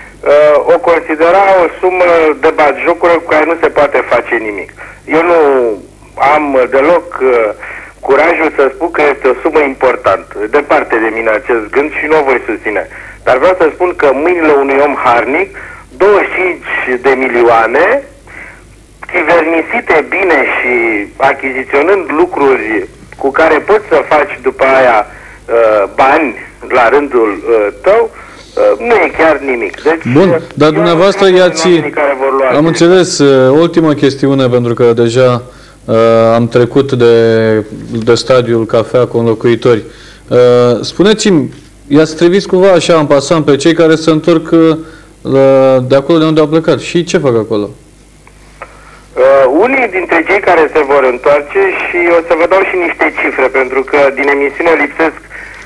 Speaker 5: o considera o sumă de batjocură cu care nu se poate face nimic. Eu nu am deloc curajul să spun că este o sumă importantă. Departe de mine acest gând și nu o voi susține. Dar vreau să spun că mâinile unui om harnic, douăzeci și cinci de milioane, chivernisite bine și achiziționând lucruri cu care poți să faci după aia uh, bani la rândul uh, tău, uh, nu e chiar nimic. Deci,
Speaker 2: bun, dar dumneavoastră i-ați... Am înțeles, uh, ultima chestiune, pentru că deja uh, am trecut de, de stadiul cafea cu înlocuitori. Uh, Spuneți-mi, i-ați trimis cumva așa în pasant pe cei care se întorc uh, de acolo de unde au plecat. Și ce fac acolo?
Speaker 5: Uh, unii dintre cei care se vor întoarce, și o să vă dau și niște cifre, pentru că din emisiune lipsesc,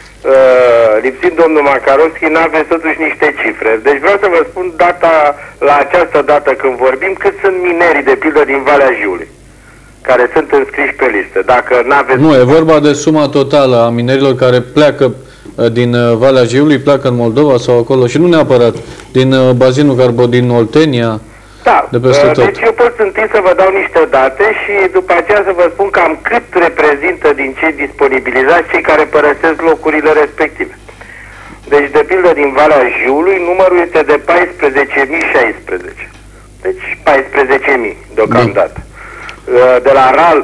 Speaker 5: uh, lipsind domnul Makarovski, n-aveți totuși niște cifre. Deci vreau să vă spun data, la această dată când vorbim, cât sunt minerii, de pildă, din Valea Jiului, care sunt înscriși pe listă. Dacă n-aveți...
Speaker 2: Nu, e vorba de suma totală a minerilor care pleacă din Valea Jiului, pleacă în Moldova sau acolo, și nu neapărat din bazinul Carbo, din Oltenia.
Speaker 5: Da,
Speaker 2: de peste tot.
Speaker 5: Deci eu pot întâi să vă dau niște date și după aceea să vă spun cam cât reprezintă din cei disponibilizați cei care părăsesc locurile respective. Deci, de pildă, din Valea Jiului, numărul este de paisprezece mii șaisprezece. Deci paisprezece mii deocamdată. De la RAL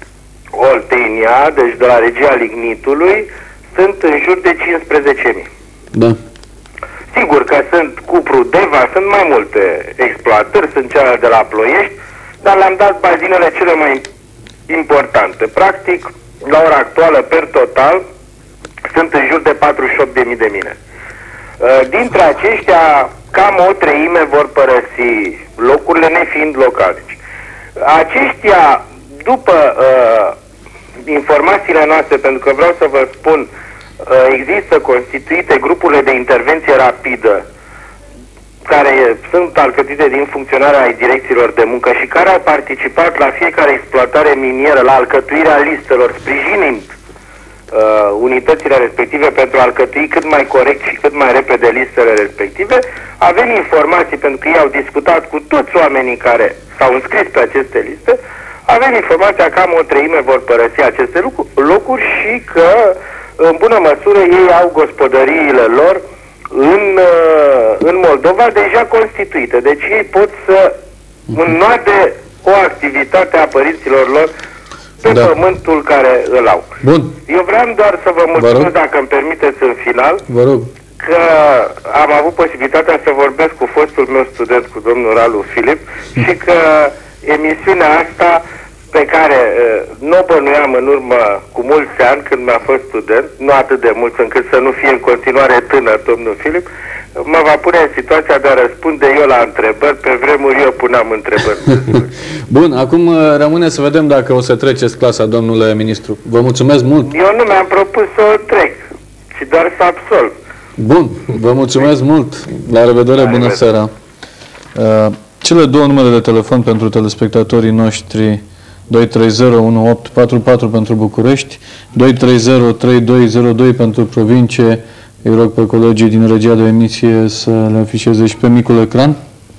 Speaker 5: Oltenia, deci de la Regia Lignitului, sunt în jur de cincisprezece mii.
Speaker 2: Da.
Speaker 5: Sigur că sunt Cupru, Deva, sunt mai multe exploatări, sunt cele de la Ploiești, dar le-am dat bazinele cele mai importante. Practic, la ora actuală, per total, sunt în jur de patruzeci și opt de mii de mine. Dintre aceștia, cam o treime vor părăsi locurile, nefiind localnici. Aceștia, după uh, informațiile noastre, pentru că vreau să vă spun, există constituite grupurile de intervenție rapidă care sunt alcătuite din funcționarea direcțiilor de muncă și care au participat la fiecare exploatare minieră, la alcătuirea listelor, sprijinind uh, unitățile respective pentru a alcătui cât mai corect și cât mai repede listele respective. Avem informații, pentru că ei au discutat cu toți oamenii care s-au înscris pe aceste liste, avem informația că cam o treime vor părăsi aceste locuri și că în bună măsură ei au gospodăriile lor în, în Moldova deja constituite. Deci ei pot să înnoade o activitate a părinților lor pe da. pământul care îl au.
Speaker 2: Bun.
Speaker 5: Eu vreau doar să vă mulțumesc, vă dacă îmi permiteți în final,
Speaker 2: vă rog,
Speaker 5: că am avut posibilitatea să vorbesc cu fostul meu student, cu domnul Ralu Filip, și că emisiunea asta, pe care uh, nu o bănuiam în urmă cu mulți ani când mi-a fost student, nu atât de mulți încât să nu fie în continuare tânăr domnul Filip, mă va pune în situația de a răspunde eu la întrebări. Pe vremuri eu puneam întrebări.
Speaker 2: Bun, acum rămâne să vedem dacă o să treceți clasa, domnule ministru. Vă mulțumesc mult.
Speaker 5: Eu nu mi-am propus să o trec, ci doar să absolv.
Speaker 2: Bun, vă mulțumesc mult. La revedere, la bună revedere. Seara. Uh, cele două numere de telefon pentru telespectatorii noștri: doi trei zero unu opt patru patru pentru București, doi trei zero trei doi zero doi pentru provincie. Îi rog pe colegii din regia de emisie să le afișeze și pe micul ecran.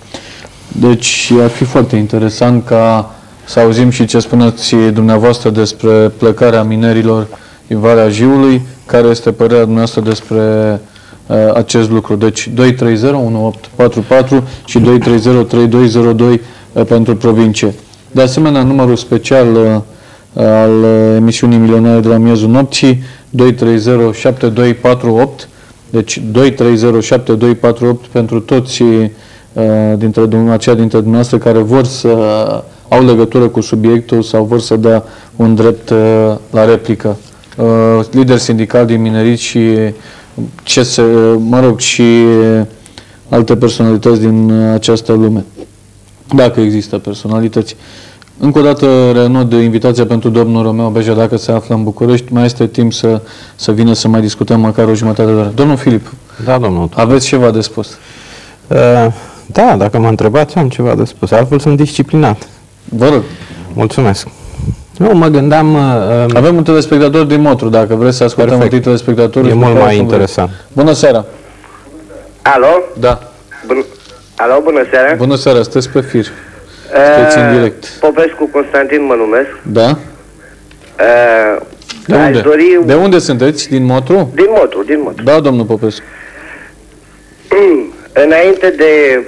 Speaker 2: Deci ar fi foarte interesant ca să auzim și ce spuneți dumneavoastră despre plecarea minerilor din Valea Jiului, care este părerea dumneavoastră despre uh, acest lucru. Deci doi trei zero unu opt patru patru și doi trei zero trei doi zero doi uh, pentru provincie. De asemenea, numărul special uh, al emisiunii Milionare de la miezul nopții, doi trei zero șapte doi patru opt, deci doi trei zero șapte doi patru opt pentru toți uh, dintre aceia dintre dumneavoastră care vor să au legătură cu subiectul sau vor să dea un drept uh, la replică. Uh, lideri sindicali din minerit și ce se, mă rog, și alte personalități din această lume. Dacă există personalități. Încă o dată renod invitația pentru domnul Romeo Beja, dacă se află în București. Mai este timp să, să vină să mai discutăm măcar o jumătate de oră. Domnul Filip,
Speaker 3: da, domnul,
Speaker 2: aveți ceva de spus?
Speaker 3: Uh, da, dacă mă întrebați, am ceva de spus. Altfel sunt disciplinat.
Speaker 2: Vă rog.
Speaker 3: Mulțumesc. Nu, mă gândeam... Uh,
Speaker 2: Avem un telespectator din Motru, dacă vreți să ascultăm întâi telespectatorul.
Speaker 3: E mult mai interesant.
Speaker 2: Bună seara.
Speaker 5: Alo?
Speaker 2: Da.
Speaker 5: Bun... Alo, bună seara.
Speaker 2: Bună seara, sunteți pe fir. Sunteți în direct.
Speaker 5: Popescu Constantin mă numesc.
Speaker 2: Da?
Speaker 5: Uh,
Speaker 2: de unde?
Speaker 5: Dori...
Speaker 2: De unde sunteți? Din Motru?
Speaker 5: Din Motru, din Motru.
Speaker 2: Da, domnul Popescu.
Speaker 5: Înainte de...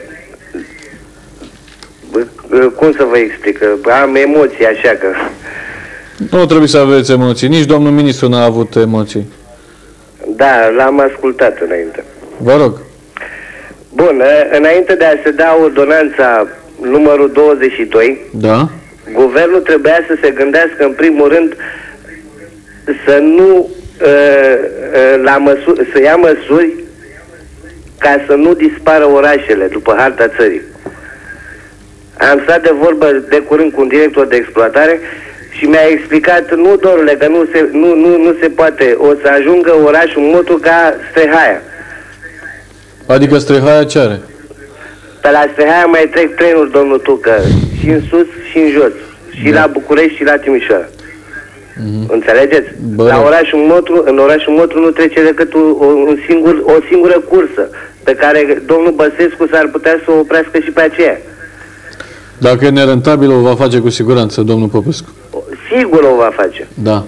Speaker 5: Cum să vă explic? Am emoții așa că...
Speaker 2: Nu trebuie să aveți emoții. Nici domnul ministru n-a avut emoții.
Speaker 6: Da, l-am ascultat înainte.
Speaker 2: Vă rog.
Speaker 6: Bun, înainte de a se da ordonanța numărul douăzeci și doi,
Speaker 2: Da.
Speaker 6: guvernul trebuia să se gândească în primul rând să nu la măsuri, să ia măsuri ca să nu dispară orașele după harta țării. Am stat de vorbă de curând cu un director de exploatare și mi-a explicat, nu, dorule, că nu se, nu, nu, nu se poate, o să ajungă orașul Motru ca Strehaia.
Speaker 2: Adică Strehaia ce are?
Speaker 6: Pe la Strehaia mai trec trenuri, domnul Tucă, și în sus și în jos, și da. La București și la Timișoara. Mm-hmm. Înțelegeți? Bă. La orașul Motru, în orașul Motru nu trece decât un, un singur, o singură cursă, pe care domnul Băsescu s-ar putea să o oprească și pe aceea.
Speaker 2: Dacă e nerentabil, o va face cu siguranță, domnul Popescu.
Speaker 6: Sigur o va face.
Speaker 2: Da.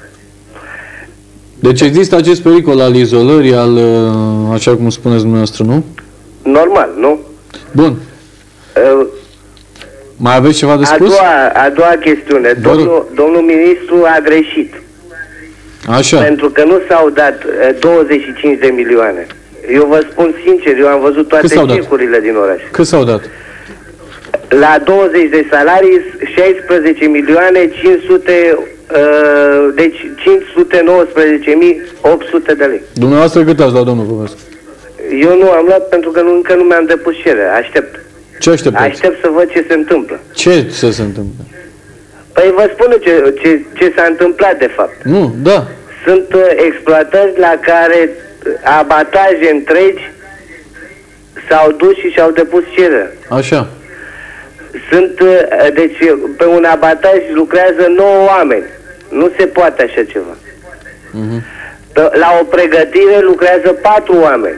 Speaker 2: Deci există acest pericol al izolării, al, așa cum spuneți dumneavoastră, nu?
Speaker 6: Normal, nu?
Speaker 2: Bun.
Speaker 6: Uh,
Speaker 2: Mai aveți ceva de spus?
Speaker 6: A doua, a doua chestiune. Domnul, domnul ministru a greșit.
Speaker 2: Așa.
Speaker 6: Pentru că nu s-au dat uh, douăzeci și cinci de milioane. Eu vă spun sincer, eu am văzut toate cecurile din oraș.
Speaker 2: Cât s-au dat?
Speaker 6: La douăzeci de salarii, șaisprezece milioane cinci sute, uh, deci cinci sute nouăsprezece mii opt sute de lei.
Speaker 2: Dumneavoastră cât ați luat, domnul Popescu?
Speaker 6: Eu nu am luat pentru că nu, încă nu mi-am depus cererea. Aștept.
Speaker 2: Ce așteptați?
Speaker 6: Aștept să văd ce se întâmplă.
Speaker 2: Ce să se întâmplă?
Speaker 6: Păi vă spun ce, ce, ce s-a întâmplat de fapt.
Speaker 2: Nu, da.
Speaker 6: Sunt uh, exploatări la care abataje întregi s-au dus și și-au depus cererea.
Speaker 2: Așa.
Speaker 6: Sunt, uh, deci pe un abataj lucrează nouă oameni. Nu se poate așa ceva. Uh-huh. La o pregătire lucrează patru oameni.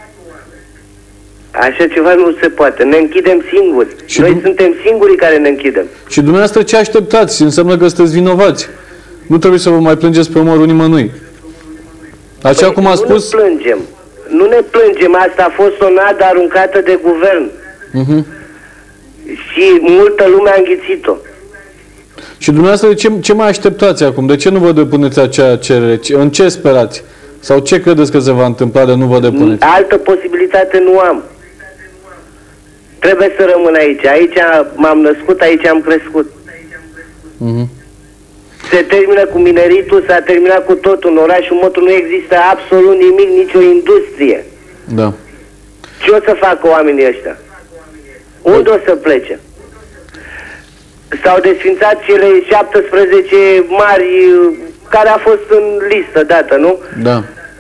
Speaker 6: Așa ceva nu se poate. Ne închidem singuri. Și Noi suntem singurii care ne închidem.
Speaker 2: Și dumneavoastră ce așteptați? Înseamnă că sunteți vinovați. Nu trebuie să vă mai plângeți pe umărul nimănui. Așa păi cum a spus...
Speaker 6: Nu ne plângem. Nu ne plângem. Asta a fost o nadă aruncată de guvern. Uh-huh. Și multă lume a înghițit-o.
Speaker 2: Și dumneavoastră ce, ce mai așteptați acum? De ce nu vă depuneți acea cerere? În ce sperați? Sau ce credeți că se va întâmpla de nu vă depuneți?
Speaker 6: Altă posibilitate nu am. Trebuie să rămân aici. Aici m-am născut, aici am crescut. Uh-huh. Se termină cu mineritul, s-a terminat cu totul. În orașul Motru nu există absolut nimic, nicio industrie.
Speaker 2: Da.
Speaker 6: Ce o să facă oamenii ăștia? Unde o să plece? S-au desfințat cele șaptesprezece mari care a fost în listă dată, nu?
Speaker 2: Da.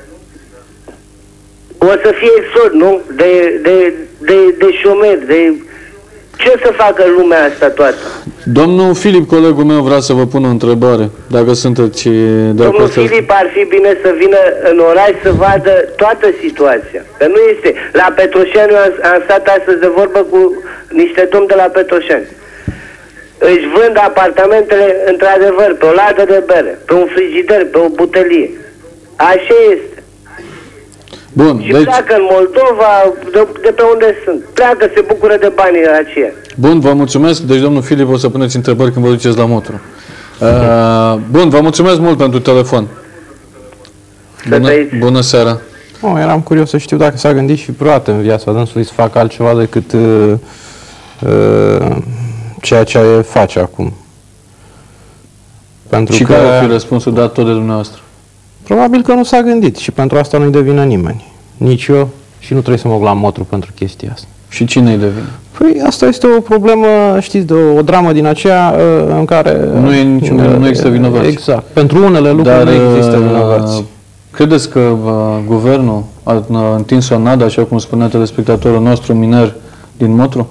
Speaker 6: O să fie exod, nu? De, de, de, de șomeri, de... Ce să facă lumea asta toată?
Speaker 2: Domnul Filip, colegul meu, vrea să vă pun o întrebare, dacă sunteți de acord.
Speaker 6: Domnul Filip ar fi bine să vină în oraș să vadă toată situația. Că nu este... La Petroșani am, am stat astăzi de vorbă cu niște domni de la Petroșani. Își vând apartamentele, într-adevăr, pe o ladă de bere, pe un frigider, pe o butelie. Așa este.
Speaker 2: Bun,
Speaker 6: și
Speaker 2: deci...
Speaker 6: pleacă în Moldova, de, de pe unde sunt. Pleacă, se bucură de banii aceia.
Speaker 2: Bun, vă mulțumesc. Deci, domnul Filip, o să puneți întrebări când vă duceți la Motru. Uh, bun, vă mulțumesc mult pentru telefon. Bună, bună seara.
Speaker 3: Oh, eram curios să știu dacă s-a gândit și vreodată în viața dânsului să facă altceva decât uh, uh, ceea ce face acum. Pentru
Speaker 2: și
Speaker 3: că...
Speaker 2: care ar fi răspunsul dat tot de dumneavoastră?
Speaker 3: Probabil că nu s-a gândit și pentru asta nu-i devină nimeni. Nici eu și nu trebuie să mă duc la Motru pentru chestia asta.
Speaker 2: Și cine îi devine?
Speaker 3: Păi asta este o problemă, știți, de o, o dramă din aceea în care...
Speaker 2: Nu, e niciun, uh, nu există vinovați.
Speaker 3: Exact. Pentru unele lucruri
Speaker 2: Dar,
Speaker 3: nu există vinovați.
Speaker 2: Credeți că uh, guvernul a întins o nadă, așa cum spunea telespectatorul nostru miner din Motru?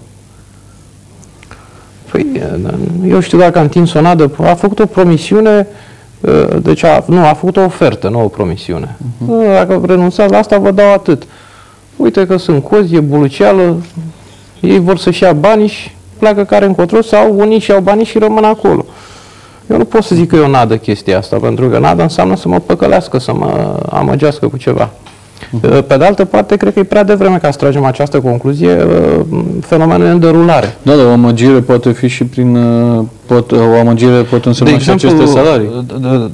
Speaker 3: Păi, eu știu dacă a întins o nadă, a făcut o promisiune. Deci, a, nu, a făcut o ofertă, nu o promisiune. Uh-huh. Dacă renunțați la asta, vă dau atât. Uite că sunt cozi, e buluceală, ei vor să-și ia banii și pleacă care încotro, sau unii și-au banii și rămân acolo. Eu nu pot să zic că e o nadă chestia asta, pentru că nada înseamnă să mă păcălească, să mă amăgească cu ceva. Pe de altă parte, cred că e prea devreme ca să tragem această concluzie. Fenomenul e în derulare.
Speaker 2: Da, dar o amăgire poate fi și prin... Pot, o amăgire pot însemna de exemplu, și aceste salarii.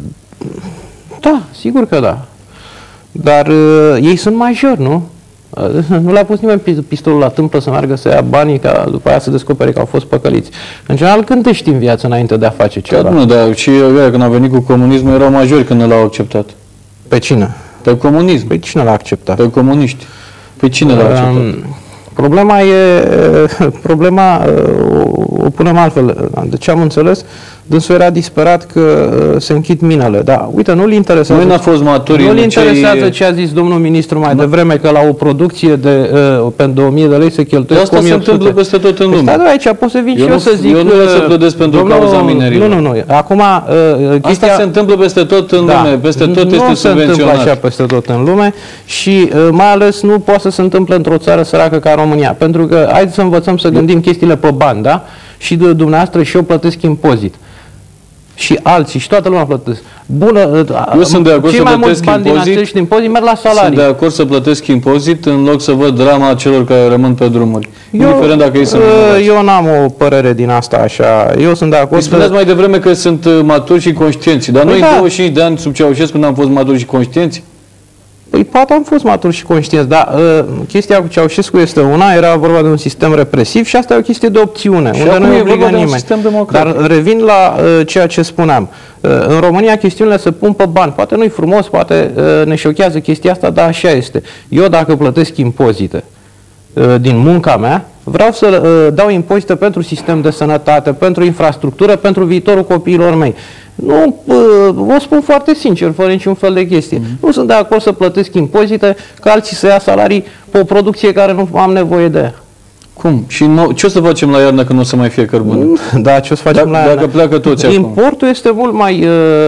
Speaker 3: Da, sigur că da. Dar uh, ei sunt majori, nu? Uh, nu le-a pus nimeni pistolul la tâmplă să meargă să ia banii ca după aia să descopere că au fost păcăliți. În general, când te știi în viață înainte de a face ceva?
Speaker 2: Da, nu, dar și eu, când a venit cu comunismul, erau majori când l-au acceptat.
Speaker 3: Pe cine?
Speaker 2: Pe comunism.
Speaker 3: Pe cine l-a acceptat?
Speaker 2: Pe comuniști. Pe cine l-a acceptat? Um,
Speaker 3: problema e... Problema o, o punem altfel. De ce am înțeles? Dânsul era disperat că uh, se închid minele. Da, uite, nu-l interesează...
Speaker 2: Nu a fost maturi.
Speaker 3: Nu-l interesează ce a zis domnul ministru mai Ma... devreme, că la o producție de uh, pentru o mie de lei se cheltuiesc
Speaker 2: o mie opt sute. Asta se întâmplă peste tot în lume.
Speaker 3: Păi, da, aici pot să vin eu și eu să zic...
Speaker 2: Eu nu vreau să plădesc pentru domnul, cauza minerilor.
Speaker 3: Nu, nu, nu. Acum, uh, chestia...
Speaker 2: Asta se întâmplă peste tot în da, lume. Peste tot este subvenționat. Nu se întâmplă așa peste tot în lume și uh, mai ales nu poate să se întâmple într-o țară săracă ca România. Pentru că haideți să învățăm să gândim chestiile pe bani, da? Și de dumneavoastră și eu plătesc impozit. Și alții, și toată lumea plătesc. Bună, eu sunt de acord
Speaker 3: cei
Speaker 2: să
Speaker 3: mai
Speaker 2: plătesc
Speaker 3: mulți bani
Speaker 2: impozit,
Speaker 3: din impozit merg la salarii.
Speaker 2: Sunt de acord să plătesc impozit în loc să văd drama celor care rămân pe drumuri. Eu, indiferent dacă ei sunt uh,
Speaker 3: eu n-am o părere din asta așa. Eu sunt de acord.
Speaker 2: Îi spuneați să... mai devreme că sunt maturi și conștienți. Dar păi noi da. în douăzeci și cinci de ani sub Ceaușescu n-am fost maturi și conștienți?
Speaker 3: Păi poate am fost maturi și conștienți, dar uh, chestia cu Ceaușescu este una, era vorba de un sistem represiv și asta e o chestie de opțiune, și unde nu e obligă nimeni. Dar revin la uh, ceea ce spuneam. Uh, în România chestiunile se pun pe bani. Poate nu-i frumos, poate uh, ne șochează chestia asta, dar așa este. Eu dacă plătesc impozite uh, din munca mea, vreau să uh, dau impozite pentru sistem de sănătate, pentru infrastructură, pentru viitorul copiilor mei. Nu, o spun foarte sincer, fără niciun fel de chestie. Mm-hmm. Nu sunt de acord să plătesc impozite, ca alții să ia salarii pe o producție care nu am nevoie de ea.
Speaker 2: Cum? Și nou, ce o să facem la iarnă când nu o să mai fie cărbune?
Speaker 3: Da, ce o să facem da, la iarnă?
Speaker 2: Dacă pleacă toți
Speaker 3: Importul acum. este mult mai,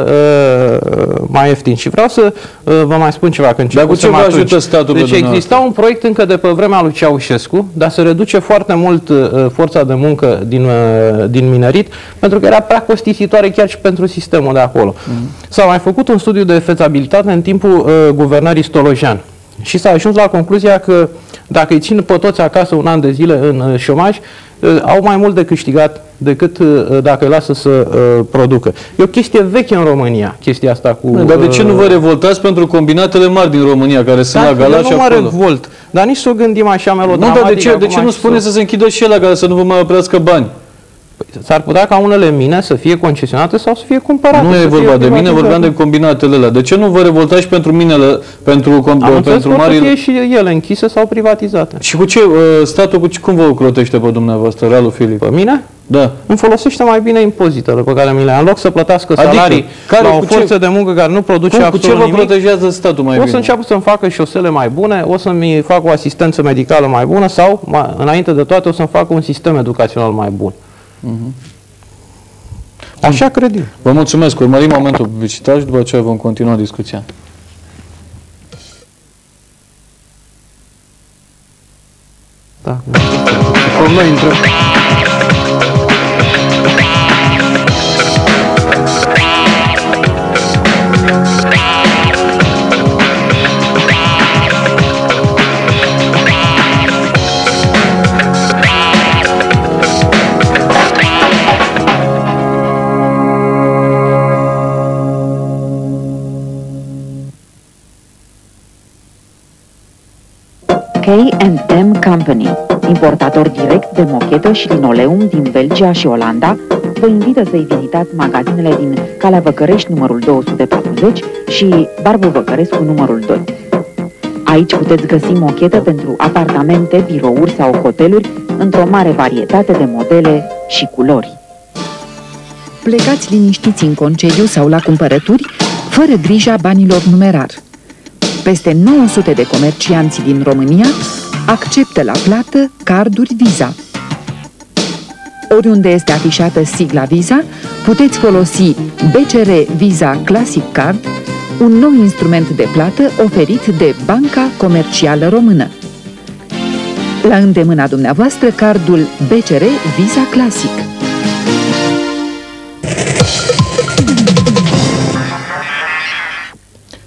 Speaker 3: uh, uh, mai ieftin. Și vreau să uh, vă mai spun ceva. Când
Speaker 2: dar cu ce vă ajută statul?
Speaker 3: Deci exista un proiect încă de pe vremea lui Ceaușescu, dar se reduce foarte mult uh, forța de muncă din, uh, din minerit, pentru că era prea costisitoare chiar și pentru sistemul de acolo. Mm-hmm. S-a mai făcut un studiu de fezabilitate în timpul uh, guvernării Stolojan. Și s-a ajuns la concluzia că dacă îi țin pe toți acasă un an de zile în șomaj, au mai mult de câștigat decât dacă îi lasă să producă. E o chestie veche în România, chestia asta cu...
Speaker 2: Dar de ce nu vă revoltați pentru combinatele mari din România, care sunt la Galați și acolo?
Speaker 3: Nu mă revolt, dar nici să o gândim așa melodramatic.
Speaker 2: Nu, dar de ce, de ce nu spune să se închidă și ele, ca să nu vă mai oprească bani?
Speaker 3: S-ar putea ca unele mine să fie concesionate sau să fie cumpărate.
Speaker 2: Nu e vorba de mine, vorbeam de combinatele alea. De ce nu vă revoltați pentru minele, pentru,
Speaker 3: Am
Speaker 2: pentru
Speaker 3: marile... Am și ele închise sau privatizate.
Speaker 2: Și cu ce, statul, cu ce, cum vă ocrotește pe dumneavoastră, Ralu Filip?
Speaker 3: Pe mine?
Speaker 2: Da.
Speaker 3: Îmi folosește mai bine impozitele pe care mi le-am. În loc să plătească salarii adică, care, la o forță ce, de muncă care nu produce cum, absolut nimic. Cu ce vă protejează statul mai o
Speaker 2: bine?
Speaker 3: O să înceapă să-mi facă șosele mai bune, o să-mi fac o asistență medicală mai bună sau, înainte de toate, o să-mi facă un sistem educațional mai bun. Uh-huh. Așa cred eu.
Speaker 2: Vă mulțumesc. Urmărim momentul publicitar și după aceea vom continua discuția.
Speaker 3: Da. Noi intrăm.
Speaker 7: K and M Company, importator direct de mochetă și linoleum din Belgia și Olanda, vă invită să-i vizitați magazinele din Calea Văcărești numărul două sute patruzeci și Barbu Văcărescu numărul doi. Aici puteți găsi mochetă pentru apartamente, birouri sau hoteluri într-o mare varietate de modele și culori. Plecați liniștiți în concediu sau la cumpărături, fără grija banilor numerar. Peste nouă sute de comercianți din România acceptă la plată carduri Visa. Oriunde este afișată sigla Visa, puteți folosi B C R Visa Classic Card, un nou instrument de plată oferit de Banca Comercială Română. La îndemâna dumneavoastră cardul B C R Visa Classic.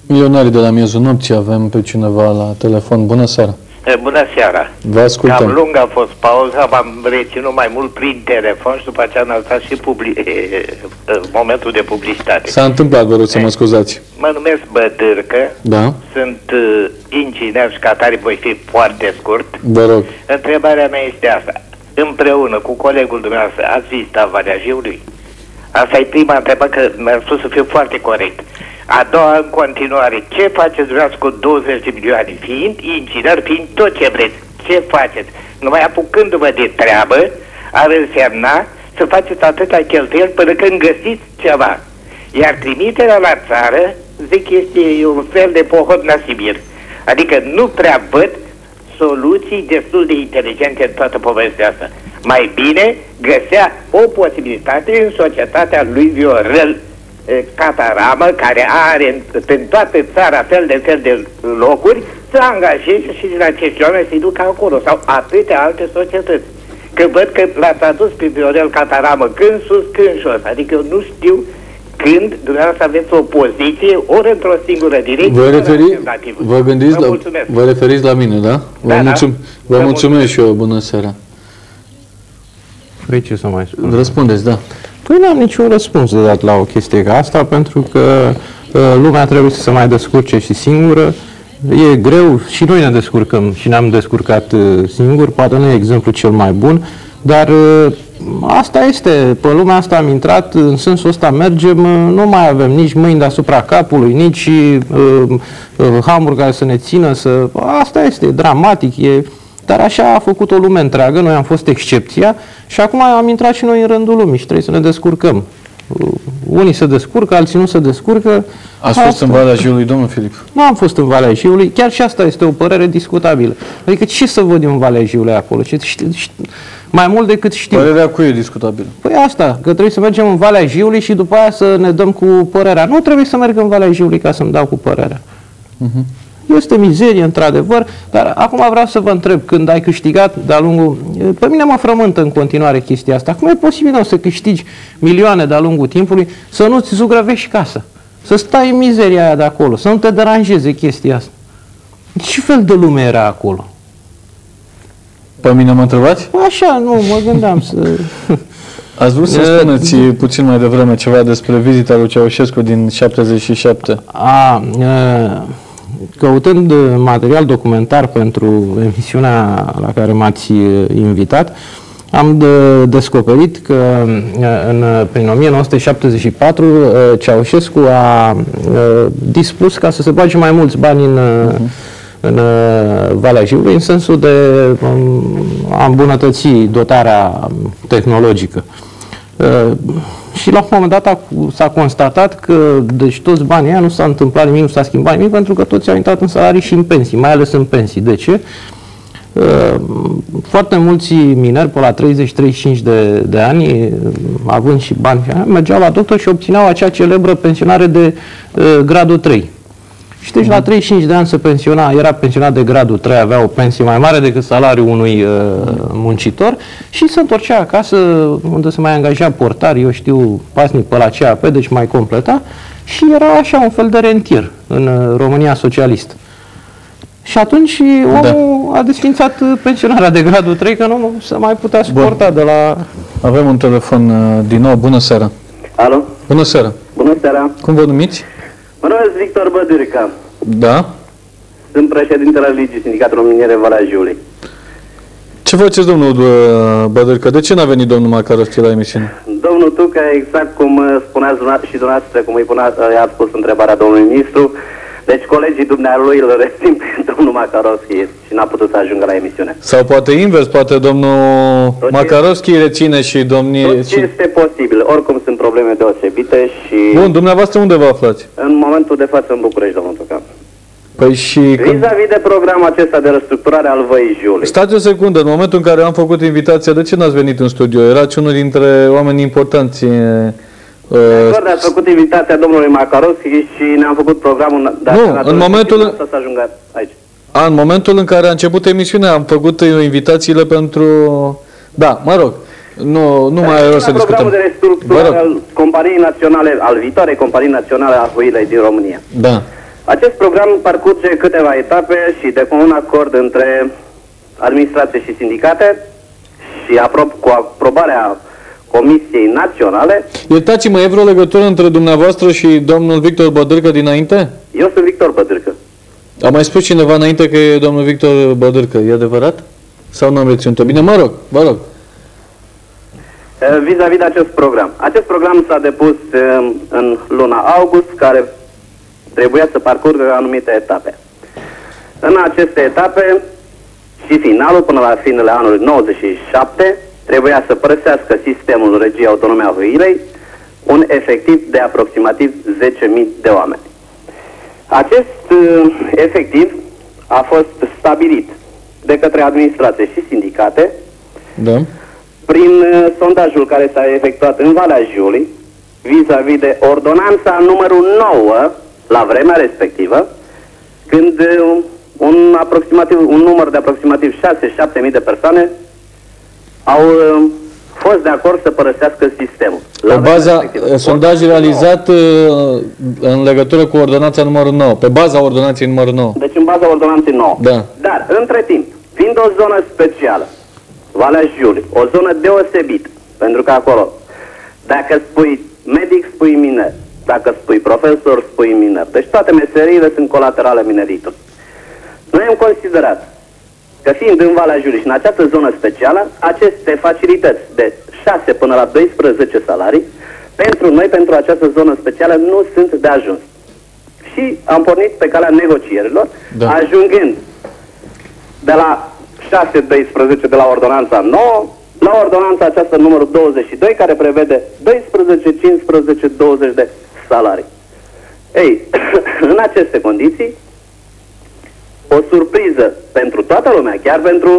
Speaker 2: Milionarii de la miezul nopții, avem pe cineva la telefon. Bună seara!
Speaker 8: Bună seara!
Speaker 2: Vă ascultăm.
Speaker 8: Cam lung a fost pauza, m-am reținut mai mult prin telefon și după aceea am lăsat și publi- momentul de publicitate.
Speaker 2: S-a întâmplat, vă rog să mă scuzați.
Speaker 8: Mă numesc Bădârcă,
Speaker 2: da.
Speaker 8: Sunt uh, inginer și ca tare voi fi foarte scurt.
Speaker 2: Vă rog.
Speaker 8: Întrebarea mea este asta. Împreună cu colegul dumneavoastră ați vizitat Valea Jiului? Asta e prima întrebare, că mi-a spus să fiu foarte corect. A doua, în continuare, ce faceți dumneavoastră cu douăzeci de milioane? Fiind inginer, fiind tot ce vreți, ce faceți? Numai apucându-vă de treabă, ar însemna să faceți atâta cheltuieli până când găsiți ceva. Iar trimiterea la țară, zic, este un fel de pohod la Sibir. Adică nu prea văd soluții destul de inteligente în toată povestea asta. Mai bine găsea o posibilitate în societatea lui Viorel Cataramă, care are în toată țara fel de fel de locuri, să angajeze și din acești oameni să-i ducă acolo, sau atâtea alte societăți. Că văd că l-ați adus pe Viorel Cataramă când sus, când jos, adică eu nu știu când dumneavoastră aveți o poziție, ori într-o singură direcție,
Speaker 2: vă, referi, vă, gândiți
Speaker 8: vă,
Speaker 2: la, vă referiți la mine, da? Vă,
Speaker 8: da,
Speaker 2: mulțum,
Speaker 8: da.
Speaker 2: vă, vă mulțumesc și eu, bună seara.
Speaker 3: Păi ce să mai spun?
Speaker 2: Răspundeți, da.
Speaker 3: Păi n-am niciun răspuns de dat la o chestie ca asta, pentru că uh, lumea trebuie să se mai descurce și singură. E greu și noi ne descurcăm și ne-am descurcat uh, singuri, poate nu e exemplu cel mai bun, dar uh, asta este, pe lumea asta am intrat, în sensul ăsta mergem, uh, nu mai avem nici mâini deasupra capului, nici uh, uh, hamuri care să ne țină, să... asta este, dramatic, e... Dar așa a făcut o lume întreagă, noi am fost excepția și acum am intrat și noi în rândul lumii și trebuie să ne descurcăm. Unii se descurcă, alții nu se descurcă.
Speaker 2: Ați fost în Valea Jiului, domnul Filip?
Speaker 3: Nu am fost în Valea Jiului, chiar și asta este o părere discutabilă. Adică ce să văd eu în Valea Jiului acolo? Ce, știu, știu, mai mult decât știu.
Speaker 2: Părerea cui e discutabilă?
Speaker 3: Păi asta, că trebuie să mergem în Valea Jiului și după aia să ne dăm cu părerea. Nu trebuie să merg în Valea Jiului ca să-mi dau cu părerea. Uh-huh. Este mizerie, într-adevăr, dar acum vreau să vă întreb, când ai câștigat de-a lungul... Pe mine mă frământă în continuare chestia asta. Cum e posibil să câștigi milioane de-a lungul timpului, să nu-ți zugrăvești casa, să stai în mizeria aia de acolo, să nu te deranjeze chestia asta? Ce fel de lume era acolo?
Speaker 2: Pe mine mă întrebați?
Speaker 3: Așa, nu, mă gândeam să...
Speaker 2: Ați vrut să spuneți puțin mai devreme ceva despre vizita lui Ceaușescu din șaptezeci și șapte?
Speaker 3: A... E... Căutând material documentar pentru emisiunea la care m-ați invitat, am de descoperit că în, prin o mie nouă sute șaptezeci și patru Ceaușescu a dispus ca să se bage mai mulți bani în, în Valea Jiului, în sensul de a îmbunătăți dotarea tehnologică. Și la un moment dat s-a constatat că deci toți banii ăia nu s-a întâmplat nimic, nu s-a schimbat nimic, pentru că toți au intrat în salarii și în pensii, mai ales în pensii. De ce? Foarte mulți mineri, pe la treizeci treizeci și cinci de, de ani, având și bani, mergeau la doctor și obțineau acea celebră pensionare de uh, gradul trei. Și deci la treizeci și cinci de ani se pensiona, era pensionat de gradul trei, avea o pensie mai mare decât salariul unui uh, muncitor și se întorcea acasă unde se mai angaja portar, eu știu, pasnic pe la C A P, deci mai completa, și era așa un fel de rentier în uh, România socialistă. Și atunci omul da. a desfințat pensionarea de gradul trei, că nu se mai putea suporta. Bun. De la...
Speaker 2: Avem un telefon uh, din nou. Bună seara!
Speaker 9: Alo?
Speaker 2: Bună seara!
Speaker 9: Bună seara!
Speaker 2: Cum vă numiți?
Speaker 9: Mă numesc Victor Bădârcă.
Speaker 2: Da?
Speaker 9: Sunt președintele Ligii Sindicatul Miniere Valea Jiului.
Speaker 2: Ce faceți, domnul Bădârcă? De ce n-a venit domnul Macarovski la emisiune?
Speaker 9: Domnul Tucă, exact cum spuneați și dumneavoastră, cum îi i-ați spus întrebarea domnului ministru, deci colegii dumnealui îl rețin pe domnul Macarovski și n-a putut să ajungă la emisiune.
Speaker 2: Sau poate invers, poate domnul tot Macarovski ce... reține și domnii...
Speaker 9: Tot ce și... este posibil, oricum sunt probleme deosebite și...
Speaker 2: Bun, dumneavoastră unde vă aflați?
Speaker 9: În momentul de față în București, domnul Tucă.
Speaker 2: Păi și...
Speaker 9: Vis-a-vis de programul acesta de restructurare al Văii Jiului.
Speaker 2: Stați o secundă, în momentul în care am făcut invitația, de ce n-ați venit în studio? Erați unul dintre oamenii importanți...
Speaker 9: Uh, de ați făcut invitația domnului Macarovski și ne-am făcut programul de
Speaker 2: nu, în momentul
Speaker 9: să ajungă aici.
Speaker 2: A, în momentul în care a început emisiunea am făcut invitațiile pentru... Da, mă rog, nu, nu mai e rost să discutăm.
Speaker 9: Programul de restructurare al companiei naționale, al viitoarei companii naționale a Huilei din România.
Speaker 2: Da.
Speaker 9: Acest program parcurge câteva etape și de comun acord între administrație și sindicate și apro cu aprobarea Comisiei Naționale.
Speaker 2: Iertați-mă, e vreo legătură între dumneavoastră și domnul Victor Bădârcă dinainte?
Speaker 9: Eu sunt Victor Bădârcă.
Speaker 2: A mai spus cineva înainte că e domnul Victor Bădârcă, e adevărat? Sau nu am reținut-o bine? Mă rog, vă rog.
Speaker 9: Vis-a-vis -vis de acest program. Acest program s-a depus în luna august, care trebuia să parcurgă anumite etape. În aceste etape și finalul, până la finele anului nouăzeci și șapte, trebuia să părăsească sistemul Regiei Autonome a Huilei un efectiv de aproximativ zece mii de oameni. Acest uh, efectiv a fost stabilit de către administrație și sindicate,
Speaker 2: da,
Speaker 9: prin uh, sondajul care s-a efectuat în Valea Jiului vis-a-vis de ordonanța numărul nouă la vremea respectivă, când uh, un, aproximativ, un număr de aproximativ șase șapte mii de persoane au uh, fost de acord să părăsească sistemul.
Speaker 2: Pe baza sondajului realizat uh, în legătură cu ordonanța numărul nouă, pe baza ordonanței numărul nouă.
Speaker 9: Deci în baza ordonanței nouă.
Speaker 2: Da.
Speaker 9: Dar, între timp, fiind o zonă specială, Valea Jiului, o zonă deosebită, pentru că acolo, dacă spui medic, spui miner, dacă spui profesor, spui miner. Deci toate meseriile sunt colaterale mineritului. Noi am considerat că fiind în Valea Jiului și în această zonă specială, aceste facilități de șase până la doisprezece salarii, pentru noi, pentru această zonă specială, nu sunt de ajuns. Și am pornit pe calea negocierilor, da, ajungând de la șase doisprezece de la ordonanța nouă, la ordonanța aceasta numărul douăzeci și doi, care prevede doisprezece, cincisprezece, douăzeci de salarii. Ei, în aceste condiții, o surpriză pentru toată lumea, chiar pentru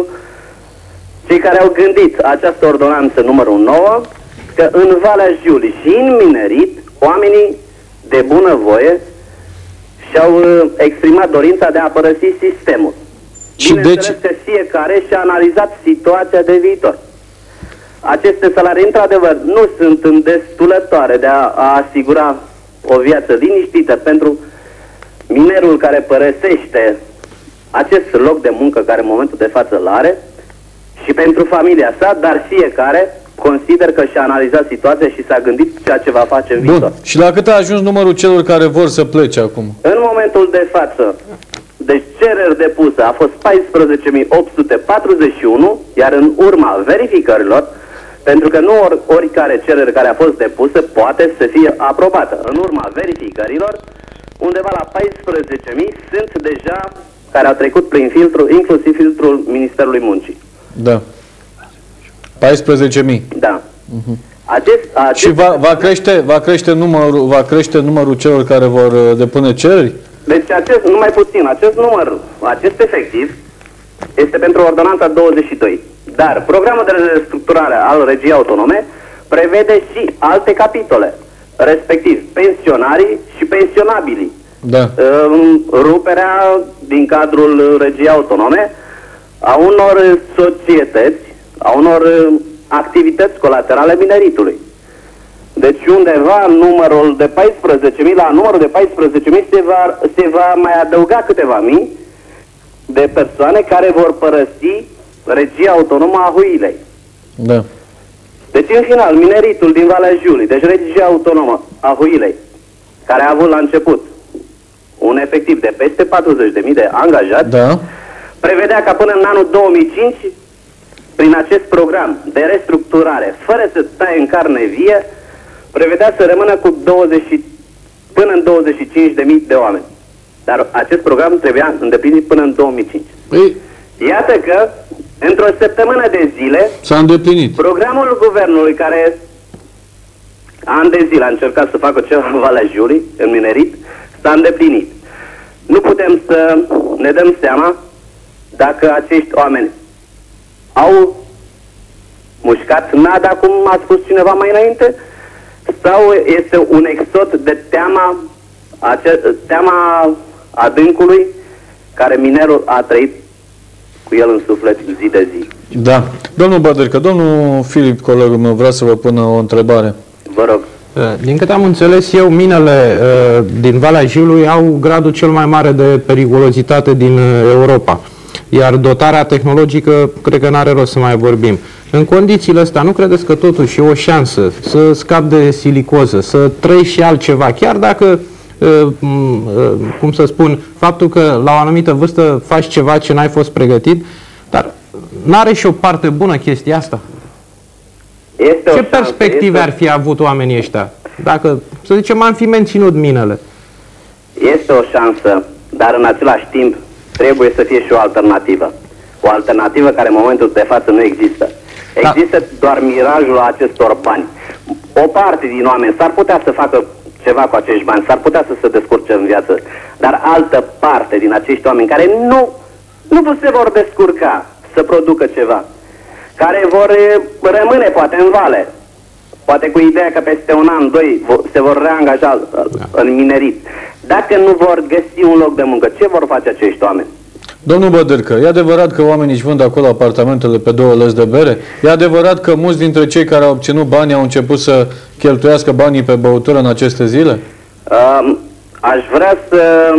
Speaker 9: cei care au gândit această ordonanță numărul nouă, că în Valea Jiului și în minerit, oamenii de bunăvoie și-au uh, exprimat dorința de a părăsi sistemul.
Speaker 2: Și
Speaker 9: bineînțeles
Speaker 2: deci...
Speaker 9: că fiecare și-a analizat situația de viitor. Aceste salarii, într-adevăr, nu sunt îndestulătoare de a, a asigura o viață liniștită pentru minerul care părăsește acest loc de muncă care în momentul de față îl are și pentru familia sa, dar fiecare consider că și-a analizat situația și s-a gândit ceea ce va face în viitor.
Speaker 2: Bun. Și la cât a ajuns numărul celor care vor să plece acum?
Speaker 9: În momentul de față, deci cereri depuse a fost paisprezece mii opt sute patruzeci și unu, iar în urma verificărilor, pentru că nu or, oricare cerere care a fost depusă poate să fie aprobată. În urma verificărilor, undeva la paisprezece mii sunt deja care au trecut prin filtru, inclusiv filtrul Ministerului Muncii.
Speaker 2: Da. paisprezece mii.
Speaker 9: Da.
Speaker 2: Uh-huh.
Speaker 9: Acest, acest...
Speaker 2: Și va, va, crește, va, crește numărul, va crește numărul celor care vor depune cereri?
Speaker 9: Deci acest, numai puțin, acest număr, acest efectiv este pentru ordonanța douăzeci și doi. Dar programul de restructurare al Regiei Autonome prevede și alte capitole, respectiv pensionarii și pensionabilii.
Speaker 2: Da.
Speaker 9: Ruperea din cadrul Regiei Autonome a unor societăți, a unor activități colaterale mineritului. Deci undeva numărul de paisprezece mii, la numărul de paisprezece mii se va, se va mai adăuga câteva mii de persoane care vor părăsi Regia Autonomă a Huilei.
Speaker 2: Da.
Speaker 9: Deci în final, mineritul din Valea Jiului, deci Regia Autonomă a Huilei, care a avut la început un efectiv de peste patruzeci de mii de angajați,
Speaker 2: da, prevedea
Speaker 9: ca până în anul două mii cinci, prin acest program de restructurare, fără să taie în carne vie, prevedea să rămână cu douăzeci, până în douăzeci și cinci de mii de oameni. Dar acest program trebuia îndeplinit până în două mii cinci.
Speaker 2: Păi...
Speaker 9: Iată că, într-o săptămână de zile,
Speaker 2: s-a îndeplinit.
Speaker 9: Programul guvernului, care ani de zile a încercat să facă ceva în Valea Jiului, în minerit, s-a îndeplinit. Nu putem să ne dăm seama dacă acești oameni au mușcat nada, cum a spus cineva mai înainte, sau este un exod de teama, ace- teama adâncului care minerul a trăit cu el în suflet zi de zi.
Speaker 2: Da. Domnul Bădârcă, domnul Filip, colegul meu, vrea să vă pună o întrebare.
Speaker 9: Vă rog.
Speaker 3: Din câte am înțeles eu, minele uh, din Valea Jiului au gradul cel mai mare de periculozitate din Europa. Iar dotarea tehnologică, cred că n-are rost să mai vorbim. În condițiile astea, nu credeți că totuși e o șansă să scapi de silicoză, să trăiești și altceva, chiar dacă, uh, uh, cum să spun, faptul că la o anumită vârstă faci ceva ce n-ai fost pregătit, dar n-are și o parte bună chestia asta?
Speaker 9: Este
Speaker 3: Ce perspective ar fi avut oamenii ăștia? Dacă, să zicem, am fi menținut minele.
Speaker 9: Este o șansă, dar în același timp trebuie să fie și o alternativă. O alternativă care în momentul de față nu există.
Speaker 3: Da.
Speaker 9: Există doar mirajul acestor bani. O parte din oameni s-ar putea să facă ceva cu acești bani, s-ar putea să se descurce în viață, dar altă parte din acești oameni care nu, nu se vor descurca să producă ceva, care vor rămâne poate în vale, poate cu ideea că peste un an, doi se vor reangaja în minerit. Dacă nu vor găsi un loc de muncă, ce vor face acești oameni?
Speaker 2: Domnul Bădârcă, e adevărat că oamenii își vând acolo apartamentele pe două lăzi de bere? E adevărat că mulți dintre cei care au obținut bani au început să cheltuiască banii pe băutură în aceste zile?
Speaker 9: Uh, aș vrea să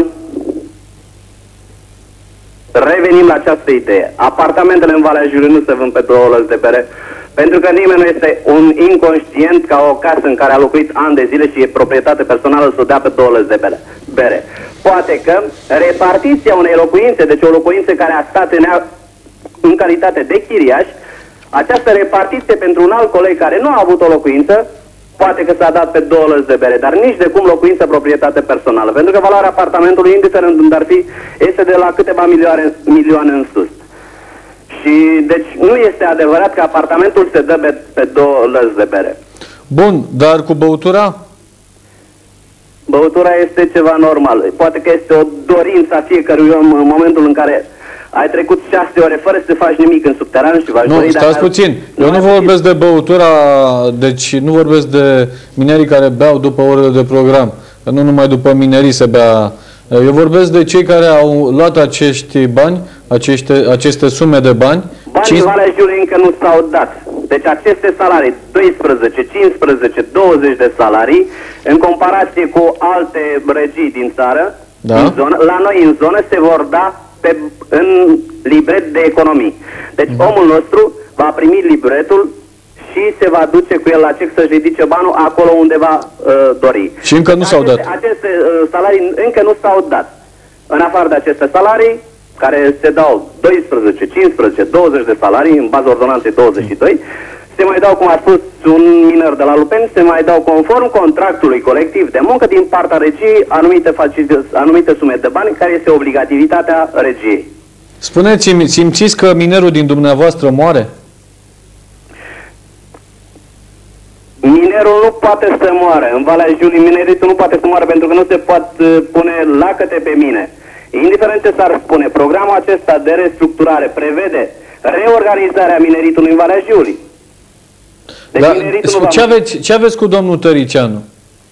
Speaker 9: revenim la această idee. Apartamentele în Valea Jiului nu se vând pe două lăzi de bere, pentru că nimeni nu este un inconștient ca o casă în care a locuit ani de zile și e proprietate personală să o dea pe două lăzi de bere. Poate că repartiția unei locuințe, deci o locuință care a stat în, ea, în calitate de chiriaș, această repartiție pentru un alt coleg care nu a avut o locuință, poate că s-a dat pe două lăzi de bere, dar nici de cum locuință proprietate personală, pentru că valoarea apartamentului, indiferent unde ar fi, este de la câteva milioane, milioane în sus. Și deci nu este adevărat că apartamentul se dă pe, pe două lăzi de bere.
Speaker 2: Bun, dar cu băutura?
Speaker 9: Băutura este ceva normal. Poate că este o dorință a fiecărui om în momentul în care ai trecut șase ore fără să faci nimic în subteran și v-aș
Speaker 2: Nu,
Speaker 9: dori,
Speaker 2: stați
Speaker 9: dacă
Speaker 2: puțin. Eu nu vorbesc de băutura, deci nu vorbesc de minerii care beau după orele de program. Că nu numai după minerii se bea. Eu vorbesc de cei care au luat acești bani, acești, aceste sume de bani.
Speaker 9: Banii cinci... Valea Jiului încă nu s-au dat. Deci aceste salarii, doisprezece, cincisprezece, douăzeci de salarii, în comparație cu alte regii din țară,
Speaker 2: da.
Speaker 9: Din zonă, la noi în zonă se vor da pe, în libret de economii. Deci mm. omul nostru va primi libretul și se va duce cu el la cec să-și ridice banul acolo unde va uh, dori.
Speaker 2: Și încă nu s-au dat.
Speaker 9: Aceste uh, salarii încă nu s-au dat. În afară de aceste salarii, care se dau doisprezece, cincisprezece, douăzeci de salarii, în baza ordonanței douăzeci și doi, se mai dau, cum a spus un miner de la Lupeni, se mai dau conform contractului colectiv de muncă din partea regiei anumite, anumite sume de bani, care este obligativitatea regiei.
Speaker 2: Spuneți-mi, simțiți că minerul din dumneavoastră moare?
Speaker 9: Minerul nu poate să moară. În Valea Jiului mineritul nu poate să moară pentru că nu se poate pune lacăte pe mine. Indiferent ce s-ar spune, programul acesta de restructurare prevede reorganizarea mineritului în Valea Jiului. Deci
Speaker 2: da,
Speaker 9: mineritul
Speaker 2: ce, aveți, ce aveți cu domnul Tăricianu?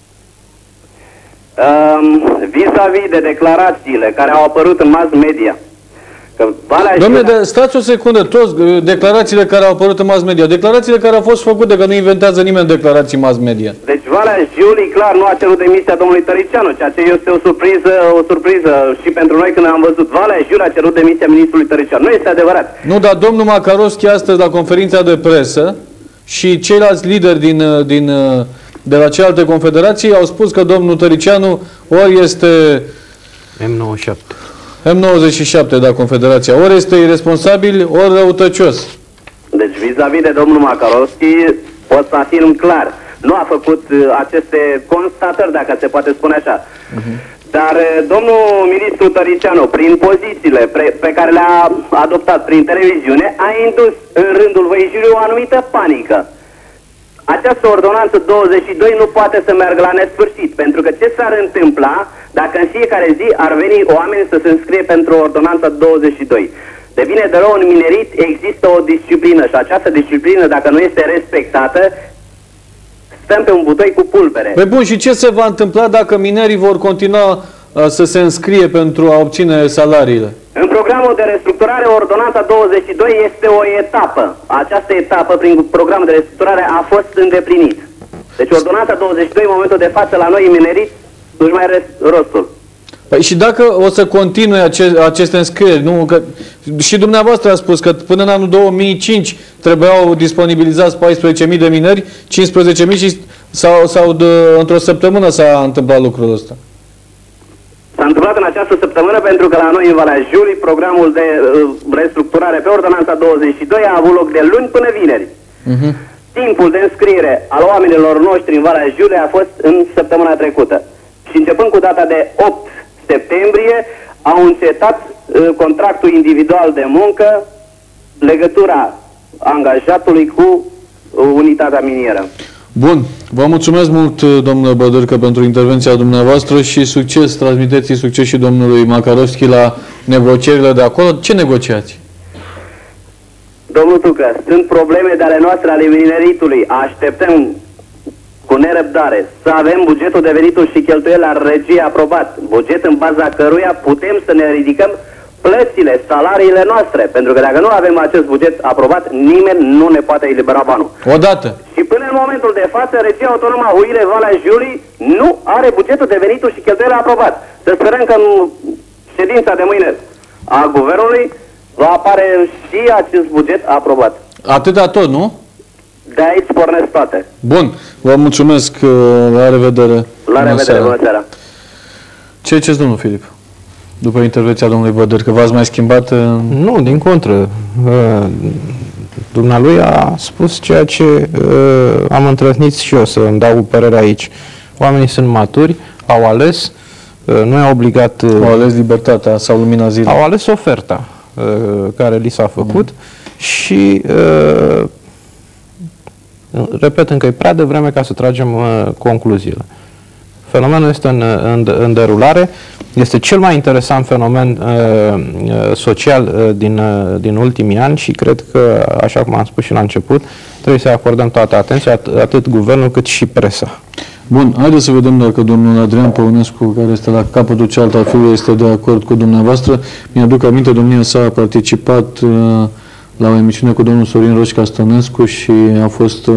Speaker 9: Um, vis-a-vis de declarațiile care au apărut în mass media,
Speaker 2: Dom'le, de, stați o secundă, toți declarațiile care au apărut în mass media, declarațiile care au fost făcute, că nu inventează nimeni declarații mass media.
Speaker 9: Deci Valea Jiului clar nu a cerut demisia domnului Tăricianu, ceea ce este o surpriză, o surpriză și pentru noi când am văzut. Valea Jiului a cerut demisia ministrului Tăricianu. Nu este adevărat.
Speaker 2: Nu, dar domnul Makarovski astăzi la conferința de presă și ceilalți lideri din, din, de la celelalte confederații au spus că domnul Tăricianu ori este
Speaker 3: M nouăzeci și șapte.
Speaker 2: M nouăzeci și șapte, da, Confederația. Ori este irresponsabil, ori răutăcios.
Speaker 9: Deci, vis-a-vis de domnul Makarovski, pot să afirm clar. Nu a făcut uh, aceste constatări, dacă se poate spune așa. Uh-huh. Dar uh, domnul ministru Tăricianu, prin pozițiile pre pe care le-a adoptat prin televiziune, a indus în rândul Văijiului o anumită panică. Această ordonanță douăzeci și doi nu poate să meargă la nesfârșit, pentru că ce s-ar întâmpla dacă în fiecare zi ar veni oameni să se înscrie pentru ordonanța douăzeci și doi? De bine de rău, în minerit există o disciplină și această disciplină, dacă nu este respectată, stăm pe un butoi cu pulbere.
Speaker 2: Păi bun, și ce se va întâmpla dacă minerii vor continua uh, să se înscrie pentru a obține salariile?
Speaker 9: În programul de restructurare, ordonanța douăzeci și doi este o etapă. Această etapă, prin programul de restructurare, a fost îndeplinit. Deci ordonanța douăzeci și doi în momentul de față la noi în minerit nu-și mai are rostul.
Speaker 2: Păi și dacă o să continue ace aceste înscrieri, nu? Că și dumneavoastră a spus că până în anul două mii cinci trebuiau disponibilizați paisprezece mii de mineri, cincisprezece mii și sau, sau într-o săptămână s-a întâmplat lucrul ăsta.
Speaker 9: S-a întâmplat în această săptămână pentru că la noi în Valea Jiului programul de uh, restructurare pe ordonanța douăzeci și doi a avut loc de luni până vineri. Uh-huh. Timpul de înscriere al oamenilor noștri în Valea Jiului a fost în săptămâna trecută. Și începând cu data de opt septembrie au încetat uh, contractul individual de muncă, legătura angajatului cu uh, unitatea minieră.
Speaker 2: Bun. Vă mulțumesc mult, domnule Bădârcă, pentru intervenția dumneavoastră și succes, transmiteți succes și domnului Makarovski la negocierile de acolo. Ce negociați?
Speaker 9: Domnul Tucă, sunt probleme de ale noastre, ale mineritului. Așteptăm cu nerăbdare să avem bugetul de venituri și cheltuieli la regie aprobat. Buget în baza căruia putem să ne ridicăm plățile, salariile noastre. Pentru că dacă nu avem acest buget aprobat, nimeni nu ne poate elibera banul.
Speaker 2: Odată.
Speaker 9: Și până în momentul de față, Regia Autonomă a Huile Valea Jiului nu are bugetul de venituri și cheltuieli aprobat. Să sperăm că în ședința de mâine a Guvernului va apare și acest buget aprobat.
Speaker 2: Atâta tot, nu?
Speaker 9: De aici pornesc toate.
Speaker 2: Bun. Vă mulțumesc. La revedere.
Speaker 9: La revedere. Bună seara.
Speaker 2: Ce ziceți, domnul Filip? După intervenția domnului Bădăr, că v-ați mai schimbat?
Speaker 3: Nu, din contră. Dumnealui a spus ceea ce uh, am întrăznit și eu să îmi dau părerea aici. Oamenii sunt maturi, au ales, uh, nu i-a obligat... Uh,
Speaker 2: au ales libertatea sau lumina zilei.
Speaker 3: Au ales oferta uh, care li s-a făcut mm. și uh, repet încă, e prea devreme ca să tragem uh, concluziile. Fenomenul este în, în, în derulare. Este cel mai interesant fenomen uh, social uh, din, uh, din ultimii ani și cred că, așa cum am spus și la început, trebuie să acordăm toată atenția, at atât guvernul cât și presa.
Speaker 2: Bun, haideți să vedem dacă domnul Adrian Păunescu, care este la capătul cealaltă al fiului, este de acord cu dumneavoastră. Mi-aduc aminte, domnia sa a participat uh, la o emisiune cu domnul Sorin Roșca Stănescu și a fost uh,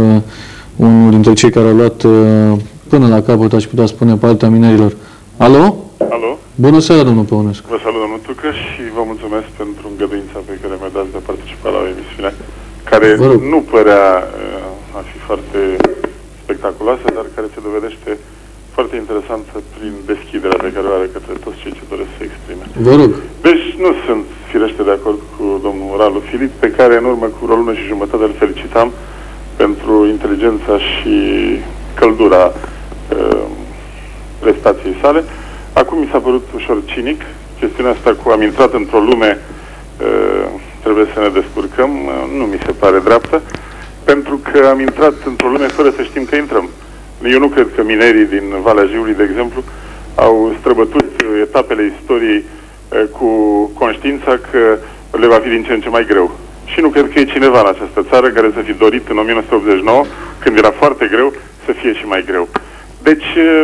Speaker 2: unul dintre cei care au luat uh, până la capăt, aș putea spune, partea minerilor. Alo?
Speaker 10: Alo?
Speaker 2: Bună seara, domnul Păunescu.
Speaker 10: Vă salut, domnul Tucă, și vă mulțumesc pentru îngăduința pe care mi-a dat de a participa la o emisiune care nu părea uh, a fi foarte spectaculoasă, dar care se dovedește foarte interesantă prin deschiderea pe care o are către toți cei ce doresc să exprime.
Speaker 2: Vă rog.
Speaker 10: Deci nu sunt firește de acord cu domnul Ralu Filip, pe care în urmă cu o lună și jumătate îl felicitam pentru inteligența și căldura uh, prestației sale. Acum mi s-a părut ușor cinic chestiunea asta cu am intrat într-o lume, uh, trebuie să ne descurcăm, uh, nu mi se pare dreaptă, pentru că am intrat într-o lume fără să știm că intrăm. Eu nu cred că minerii din Valea Jiului, de exemplu, au străbătut etapele istoriei uh, cu conștiința că le va fi din ce în ce mai greu. Și nu cred că e cineva în această țară care să fi dorit în o mie nouă sute optzeci și nouă, când era foarte greu, să fie și mai greu. Deci, uh,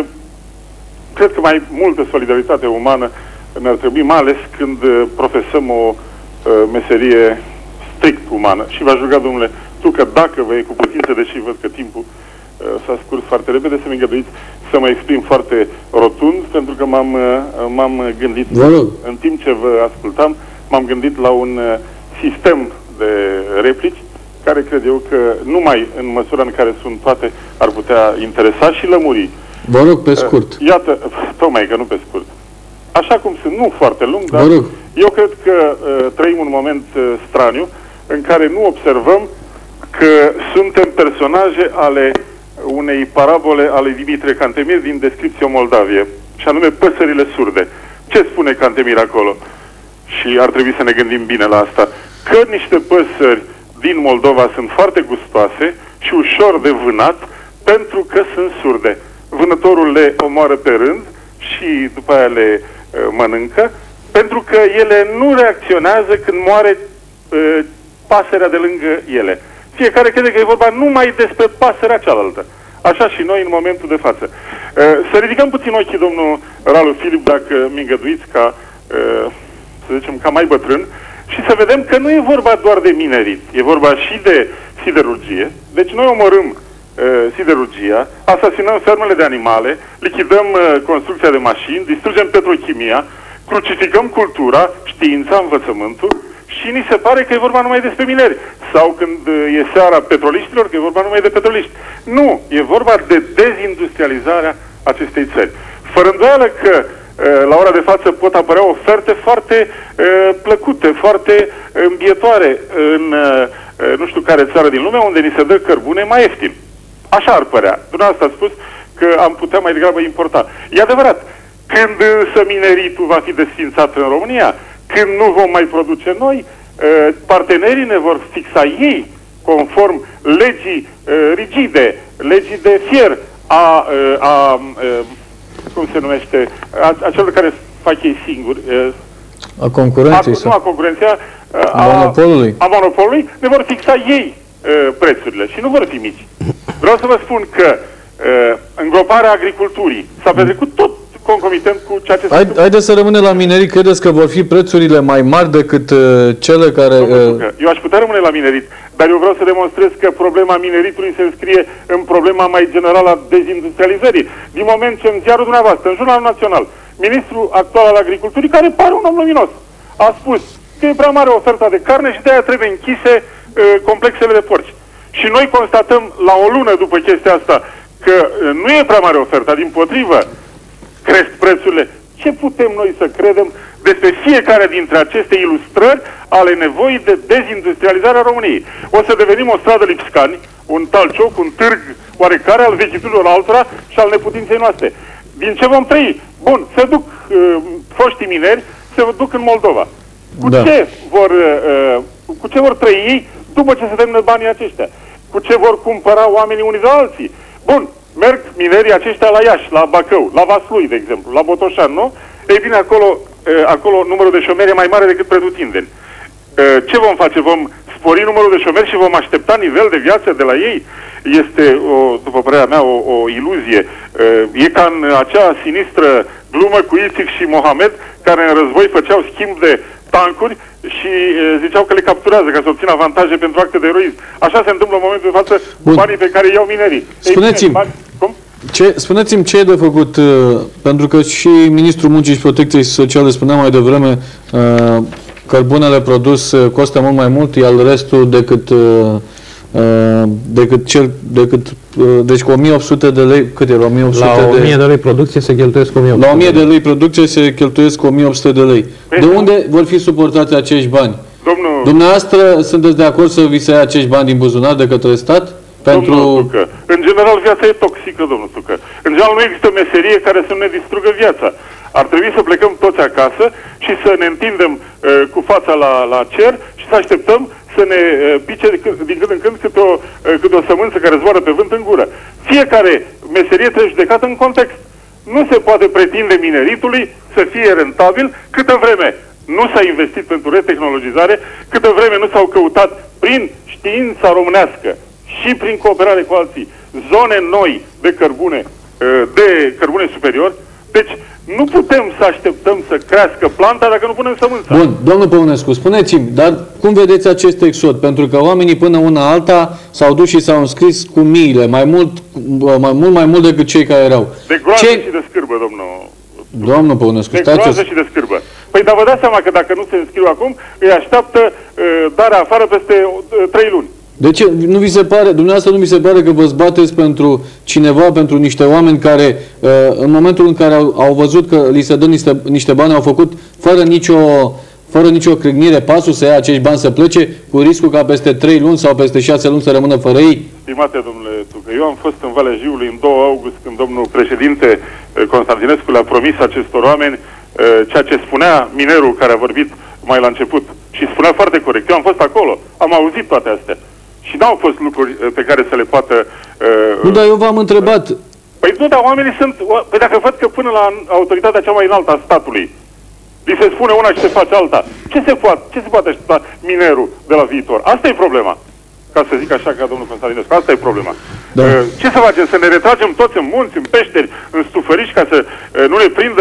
Speaker 10: cred că mai multă solidaritate umană ne-ar trebui, mai ales când profesăm o uh, meserie strict umană. Și v-aș ruga, domnule, tu că dacă vă e cu putință, deși văd că timpul uh, s-a scurs foarte repede, să-mi îngăduiți să mă exprim foarte rotund, pentru că m-am uh, m-am gândit, în timp ce vă ascultam, m-am gândit la un uh, sistem de replici care cred eu că numai în măsura în care sunt toate ar putea interesa și lămuri.
Speaker 2: Vă rog, pe scurt.
Speaker 10: Uh, iată, tocmai că nu pe scurt. Așa cum sunt, nu foarte lung, dar eu cred că uh, trăim un moment uh, straniu în care nu observăm că suntem personaje ale unei parabole ale Dimitrie Cantemir din Descriptio Moldavie, și anume Păsările surde. Ce spune Cantemir acolo? Și ar trebui să ne gândim bine la asta. Că niște păsări din Moldova sunt foarte gustoase și ușor de vânat pentru că sunt surde. Vânătorul le omoară pe rând și după aia le uh, mănâncă, pentru că ele nu reacționează când moare uh, pasărea de lângă ele. Fiecare crede că e vorba numai despre pasărea cealaltă. Așa și noi în momentul de față. Uh, să ridicăm puțin ochii, domnul Ralu Filip, dacă mi îngăduiți, ca, uh, să zicem, ca mai bătrân, și să vedem că nu e vorba doar de minerit, e vorba și de siderurgie. Deci noi omorâm uh, siderurgia. energia, asasinăm fermele de animale, lichidăm uh, construcția de mașini, distrugem petrochimia, crucificăm cultura, știința, învățământul și ni se pare că e vorba numai despre mineri. Sau când uh, e seara petroliștilor, că e vorba numai de petroliști. Nu, e vorba de dezindustrializarea acestei țări. Fără îndoială că uh, la ora de față pot apărea oferte foarte uh, plăcute, foarte îmbietoare în uh, nu știu care țară din lume unde ni se dă cărbune mai ieftin. Așa ar părea. Dumneavoastră a spus că am putea mai degrabă importa. E adevărat. Când însă mineritul va fi desfințat în România, când nu vom mai produce noi, partenerii ne vor fixa ei, conform legii rigide, legii de fier a, a, a cum se numește, a, a celor care fac ei singuri.
Speaker 2: A concurenței?
Speaker 10: A, nu a concurenței, a,
Speaker 2: a monopolului.
Speaker 10: A monopolului, ne vor fixa ei prețurile și nu vor fi mici. Vreau să vă spun că uh, îngroparea agriculturii s-a petrecut tot concomitent cu ceea ce...
Speaker 2: Hai, haideți să rămâne la minerit. Credeți că vor fi prețurile mai mari decât uh, cele care... Uh...
Speaker 10: Eu aș putea rămâne la minerit, dar eu vreau să demonstrez că problema mineritului se înscrie în problema mai generală a dezindustrializării. Din moment ce în ziarul dumneavoastră, în Jurnalul Național, ministrul actual al agriculturii, care pare un om luminos, a spus că e prea mare oferta de carne și de-aia trebuie închise uh, complexele de porci. Și noi constatăm la o lună după chestia asta că nu e prea mare oferta, dimpotrivă, cresc prețurile. Ce putem noi să credem despre fiecare dintre aceste ilustrări ale nevoii de dezindustrializare a României? O să devenim o stradă Lipscani, un talcioc, un târg oarecare al vechiturilor altora și al neputinței noastre. Din ce vom trăi? Bun, se duc uh, foștii mineri, se duc în Moldova. Cu, da. ce vor, uh, cu ce vor trăi ei după ce se termină banii aceștia? Cu ce vor cumpăra oamenii unii de alții? Bun, merg minerii aceștia la Iași, la Bacău, la Vaslui, de exemplu, la Botoșan, nu? Ei bine, acolo, acolo numărul de șomeri e mai mare decât pretutindeni. Ce vom face? Vom spori numărul de șomeri și vom aștepta nivel de viață de la ei? Este, o, după părerea mea, o, o iluzie. E ca în acea sinistră glumă cu Ițic și Mohamed, care în război făceau schimb de tancuri și e, ziceau că le capturează ca să obțină avantaje pentru acte de eroism. Așa se întâmplă în momentul de față cu banii pe care iau minerii.
Speaker 2: Spuneți-mi, ce, spuneți-mi ce e de făcut, uh, pentru că și Ministrul Muncii și Protecției Sociale spunea mai devreme, uh, cărbunele produs uh, costă mult mai mult, iar restul decât uh, Uh, decât cel, decât, uh, deci cu o mie opt sute de lei, cât era? o mie opt sute
Speaker 3: la o mie de lei producție se cheltuiesc o mie opt sute
Speaker 2: La o mie de lei producție se cheltuiesc o mie opt sute de lei. Păi de unde vor fi suportați acești bani?
Speaker 10: Domnul...
Speaker 2: Dumneavoastră sunteți de acord să vi se ia acești bani din buzunar de către stat? Pentru...
Speaker 10: Domnul Tucă, în general viața e toxică, domnul Tucă. În general nu există meserie care să ne distrugă viața. Ar trebui să plecăm toți acasă și să ne întindem uh, cu fața la, la cer și să așteptăm să ne uh, pice din când în când câte o, uh, câte o sămânță care zboară pe vânt în gură. Fiecare meserie trebuie judecată în context. Nu se poate pretinde mineritului să fie rentabil câtă vreme nu s-a investit pentru retehnologizare, câtă vreme nu s-au căutat prin știința românească și prin cooperare cu alții zone noi de cărbune, uh, de cărbune superior. Deci nu putem să așteptăm să crească planta dacă nu punem sămânța.
Speaker 2: Bun, domnul Păunescu, spuneți-mi, dar cum vedeți acest exod? Pentru că oamenii până una alta s-au dus și s-au înscris cu miile, mai mult mai mult, mai mult decât cei care erau.
Speaker 10: De groază Ce... și de scârbă, domnul.
Speaker 2: Domnul Păunescu,
Speaker 10: de
Speaker 2: stați...
Speaker 10: groază și de scârbă. Păi, dar vă dați seama că dacă nu se înscriu acum, îi așteaptă uh, darea afară peste uh, trei luni.
Speaker 2: De ce? Nu vi se pare, dumneavoastră nu vi se pare că vă zbateți pentru cineva, pentru niște oameni care, în momentul în care au, au văzut că li se dă niște, niște bani, au făcut fără nicio, fără nicio crâgnire pasul să ia acești bani să plece, cu riscul ca peste trei luni sau peste șase luni să rămână fără ei?
Speaker 10: Stimate domnule Tucă, eu am fost în Valea Jiului în doi august, când domnul președinte Constantinescu le-a promis acestor oameni ceea ce spunea minerul care a vorbit mai la început. Și spunea foarte corect. Eu am fost acolo, am auzit toate astea. Și n-au fost lucruri pe care să le poată... Uh,
Speaker 2: nu, dar eu v-am întrebat.
Speaker 10: Păi nu, dar oamenii sunt... Păi dacă văd că până la autoritatea cea mai înaltă a statului li se spune una și se face alta, ce se poate, ce se poate aștepta minerul de la viitor? Asta e problema. Ca să zic așa ca domnul Constantinescu, asta e problema. Da. Uh, ce să facem? Să ne retragem toți în munți, în peșteri, în stufăriși, ca să uh, nu ne prindă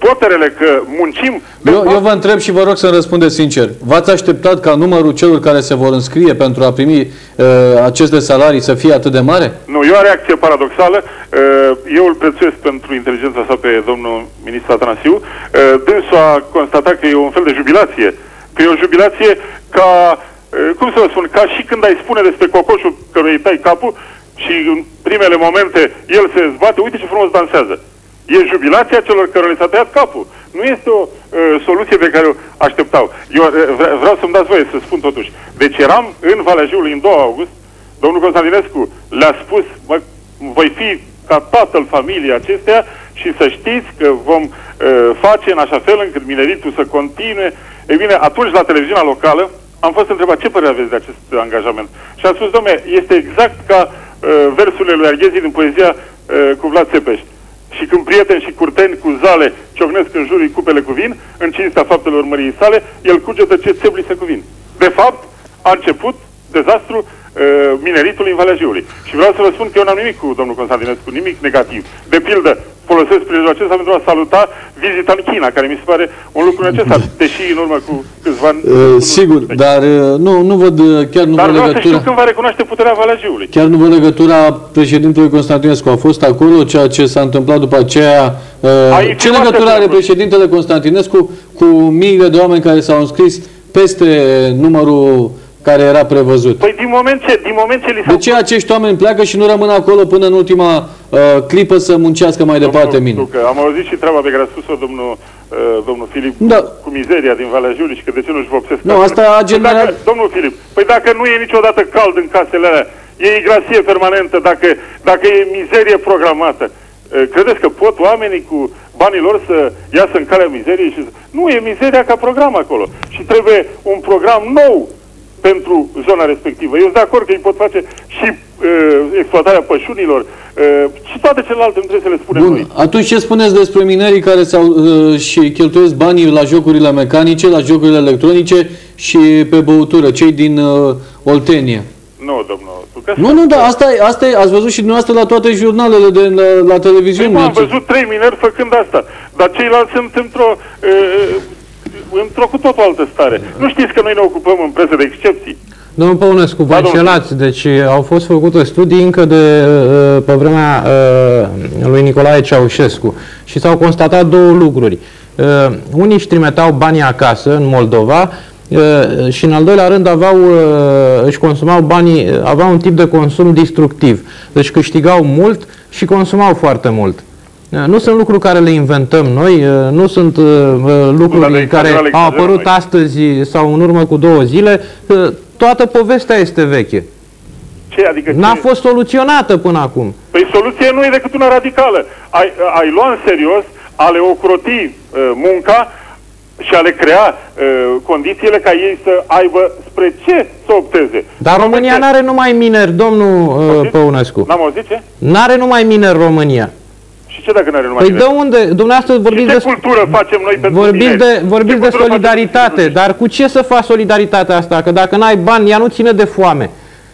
Speaker 10: poterele că muncim...
Speaker 2: Eu, eu vă întreb și vă rog să-mi răspundeți sincer. V-ați așteptat ca numărul celor care se vor înscrie pentru a primi uh, aceste salarii să fie atât de mare?
Speaker 10: Nu, e o reacție paradoxală. Uh, eu îl prețuiesc pentru inteligența sa pe domnul ministru Atanasiu. Uh, dânsul a constatat că e un fel de jubilație. Că e o jubilație ca, uh, cum să vă spun, ca și când ai spune despre cocoșul căruia îi tai capul și în primele momente el se zbate, uite ce frumos dansează. E jubilația celor care le s-a tăiat capul. Nu este o uh, soluție pe care o așteptau. Eu uh, vreau să-mi dați voie să spun totuși. Deci eram în Valea Jiului în doi august, domnul Constantinescu le-a spus, mă, voi fi ca tatăl familiei acesteia și să știți că vom uh, face în așa fel încât mineritul să continue. Ei bine, atunci la televiziunea locală am fost întrebat ce părere aveți de acest angajament. Și am spus, dom'le, este exact ca uh, versurile lui Arghezi din poezia uh, cu Vlad Țepeș. Și când prieteni și curteni cu zale ciocnesc în jurii cupele cu vin, în cinstea faptelor măriei sale, el cugetă ce țeblii se cuvin. De fapt, a început dezastru uh, mineritului în Valea Jiului. Și vreau să vă spun că eu n-am nimic cu domnul Constantinescu, nimic negativ. De pildă, folosesc prilejul acesta pentru a saluta vizita în China, care mi se pare un lucru necesar, deși în urmă cu câțiva ani...
Speaker 2: Uh, sigur, dar uh, nu, nu văd chiar nu
Speaker 10: dar
Speaker 2: văd
Speaker 10: vreau
Speaker 2: legătura...
Speaker 10: să știu când va recunoaște puterea Valea Jiului.
Speaker 2: Chiar nu văd legătura președintelui Constantinescu. A fost acolo ceea ce s-a întâmplat după aceea... Uh, ce legătură are președintele Constantinescu cu miile de oameni care s-au înscris peste numărul care era prevăzut?
Speaker 10: Păi din moment ce, din moment ce li s-a...
Speaker 2: De ce acești oameni pleacă și nu rămân acolo până în ultima uh, clipă să muncească mai
Speaker 10: domnul,
Speaker 2: departe mine?
Speaker 10: Că am auzit și treaba pe care a spus-o domnul, uh, domnul Filip
Speaker 2: da.
Speaker 10: cu, cu mizeria din Valea Jiului și că de ce nu-și vopsesc...
Speaker 2: Nu, asta a generat...
Speaker 10: Păi domnul Filip, păi dacă nu e niciodată cald în casele alea, e igrasie permanentă, dacă, dacă e mizerie programată, uh, credeți că pot oamenii cu banii lor să iasă în calea mizeriei și să... Nu, e mizeria ca program acolo. Și trebuie un program nou pentru zona respectivă. Eu sunt de acord că îi pot face și uh, exploatarea pășunilor uh, și toate celelalte, nu trebuie să le spunem.
Speaker 2: Bun.
Speaker 10: Noi.
Speaker 2: Atunci ce spuneți despre minerii care s-au uh, și cheltuiesc banii la jocurile mecanice, la jocurile electronice și pe băutură, cei din uh, Oltenia?
Speaker 10: Nu, domnul.
Speaker 2: Nu, nu, da, asta e, asta e, ați văzut și dumneavoastră la toate jurnalele de la, la televiziune.
Speaker 10: Păi, am văzut trei mineri făcând asta, dar ceilalți sunt într-o uh, într-o cu totul altă stare. Nu știți că noi ne ocupăm în presă de excepții?
Speaker 3: Domnul Păunescu, vă înșelați. Deci au fost făcute studii încă de uh, pe vremea uh, lui Nicolae Ceaușescu și s-au constatat două lucruri. Uh, unii își trimeteau banii acasă, în Moldova, uh, și în al doilea rând aveau, uh, își consumau banii, aveau un tip de consum destructiv. Deci câștigau mult și consumau foarte mult. Nu sunt lucruri care le inventăm noi, nu sunt uh, lucruri care au apărut astăzi sau în urmă cu două zile. Toată povestea este veche.
Speaker 10: Ce? Adică
Speaker 3: n-a fost soluționată până acum.
Speaker 10: Păi soluția nu e decât una radicală. Ai, ai lua în serios, a le ocroti uh, munca și a le crea uh, condițiile ca ei să aibă spre ce să opteze.
Speaker 3: Dar România nu are numai mineri, domnul uh, Păunescu.
Speaker 10: N-am auzit ce?
Speaker 3: N-are numai mineri România.
Speaker 10: Și ce dacă nu are numai
Speaker 3: păi
Speaker 10: mineri?
Speaker 3: de unde? Dumneavoastră vorbiți
Speaker 10: de...
Speaker 3: de
Speaker 10: cultură facem noi pentru
Speaker 3: vorbiți
Speaker 10: mineri?
Speaker 3: de, vorbiți de solidaritate, dar cu ce să faci solidaritatea asta? Că dacă n-ai bani, ea nu ține de foame.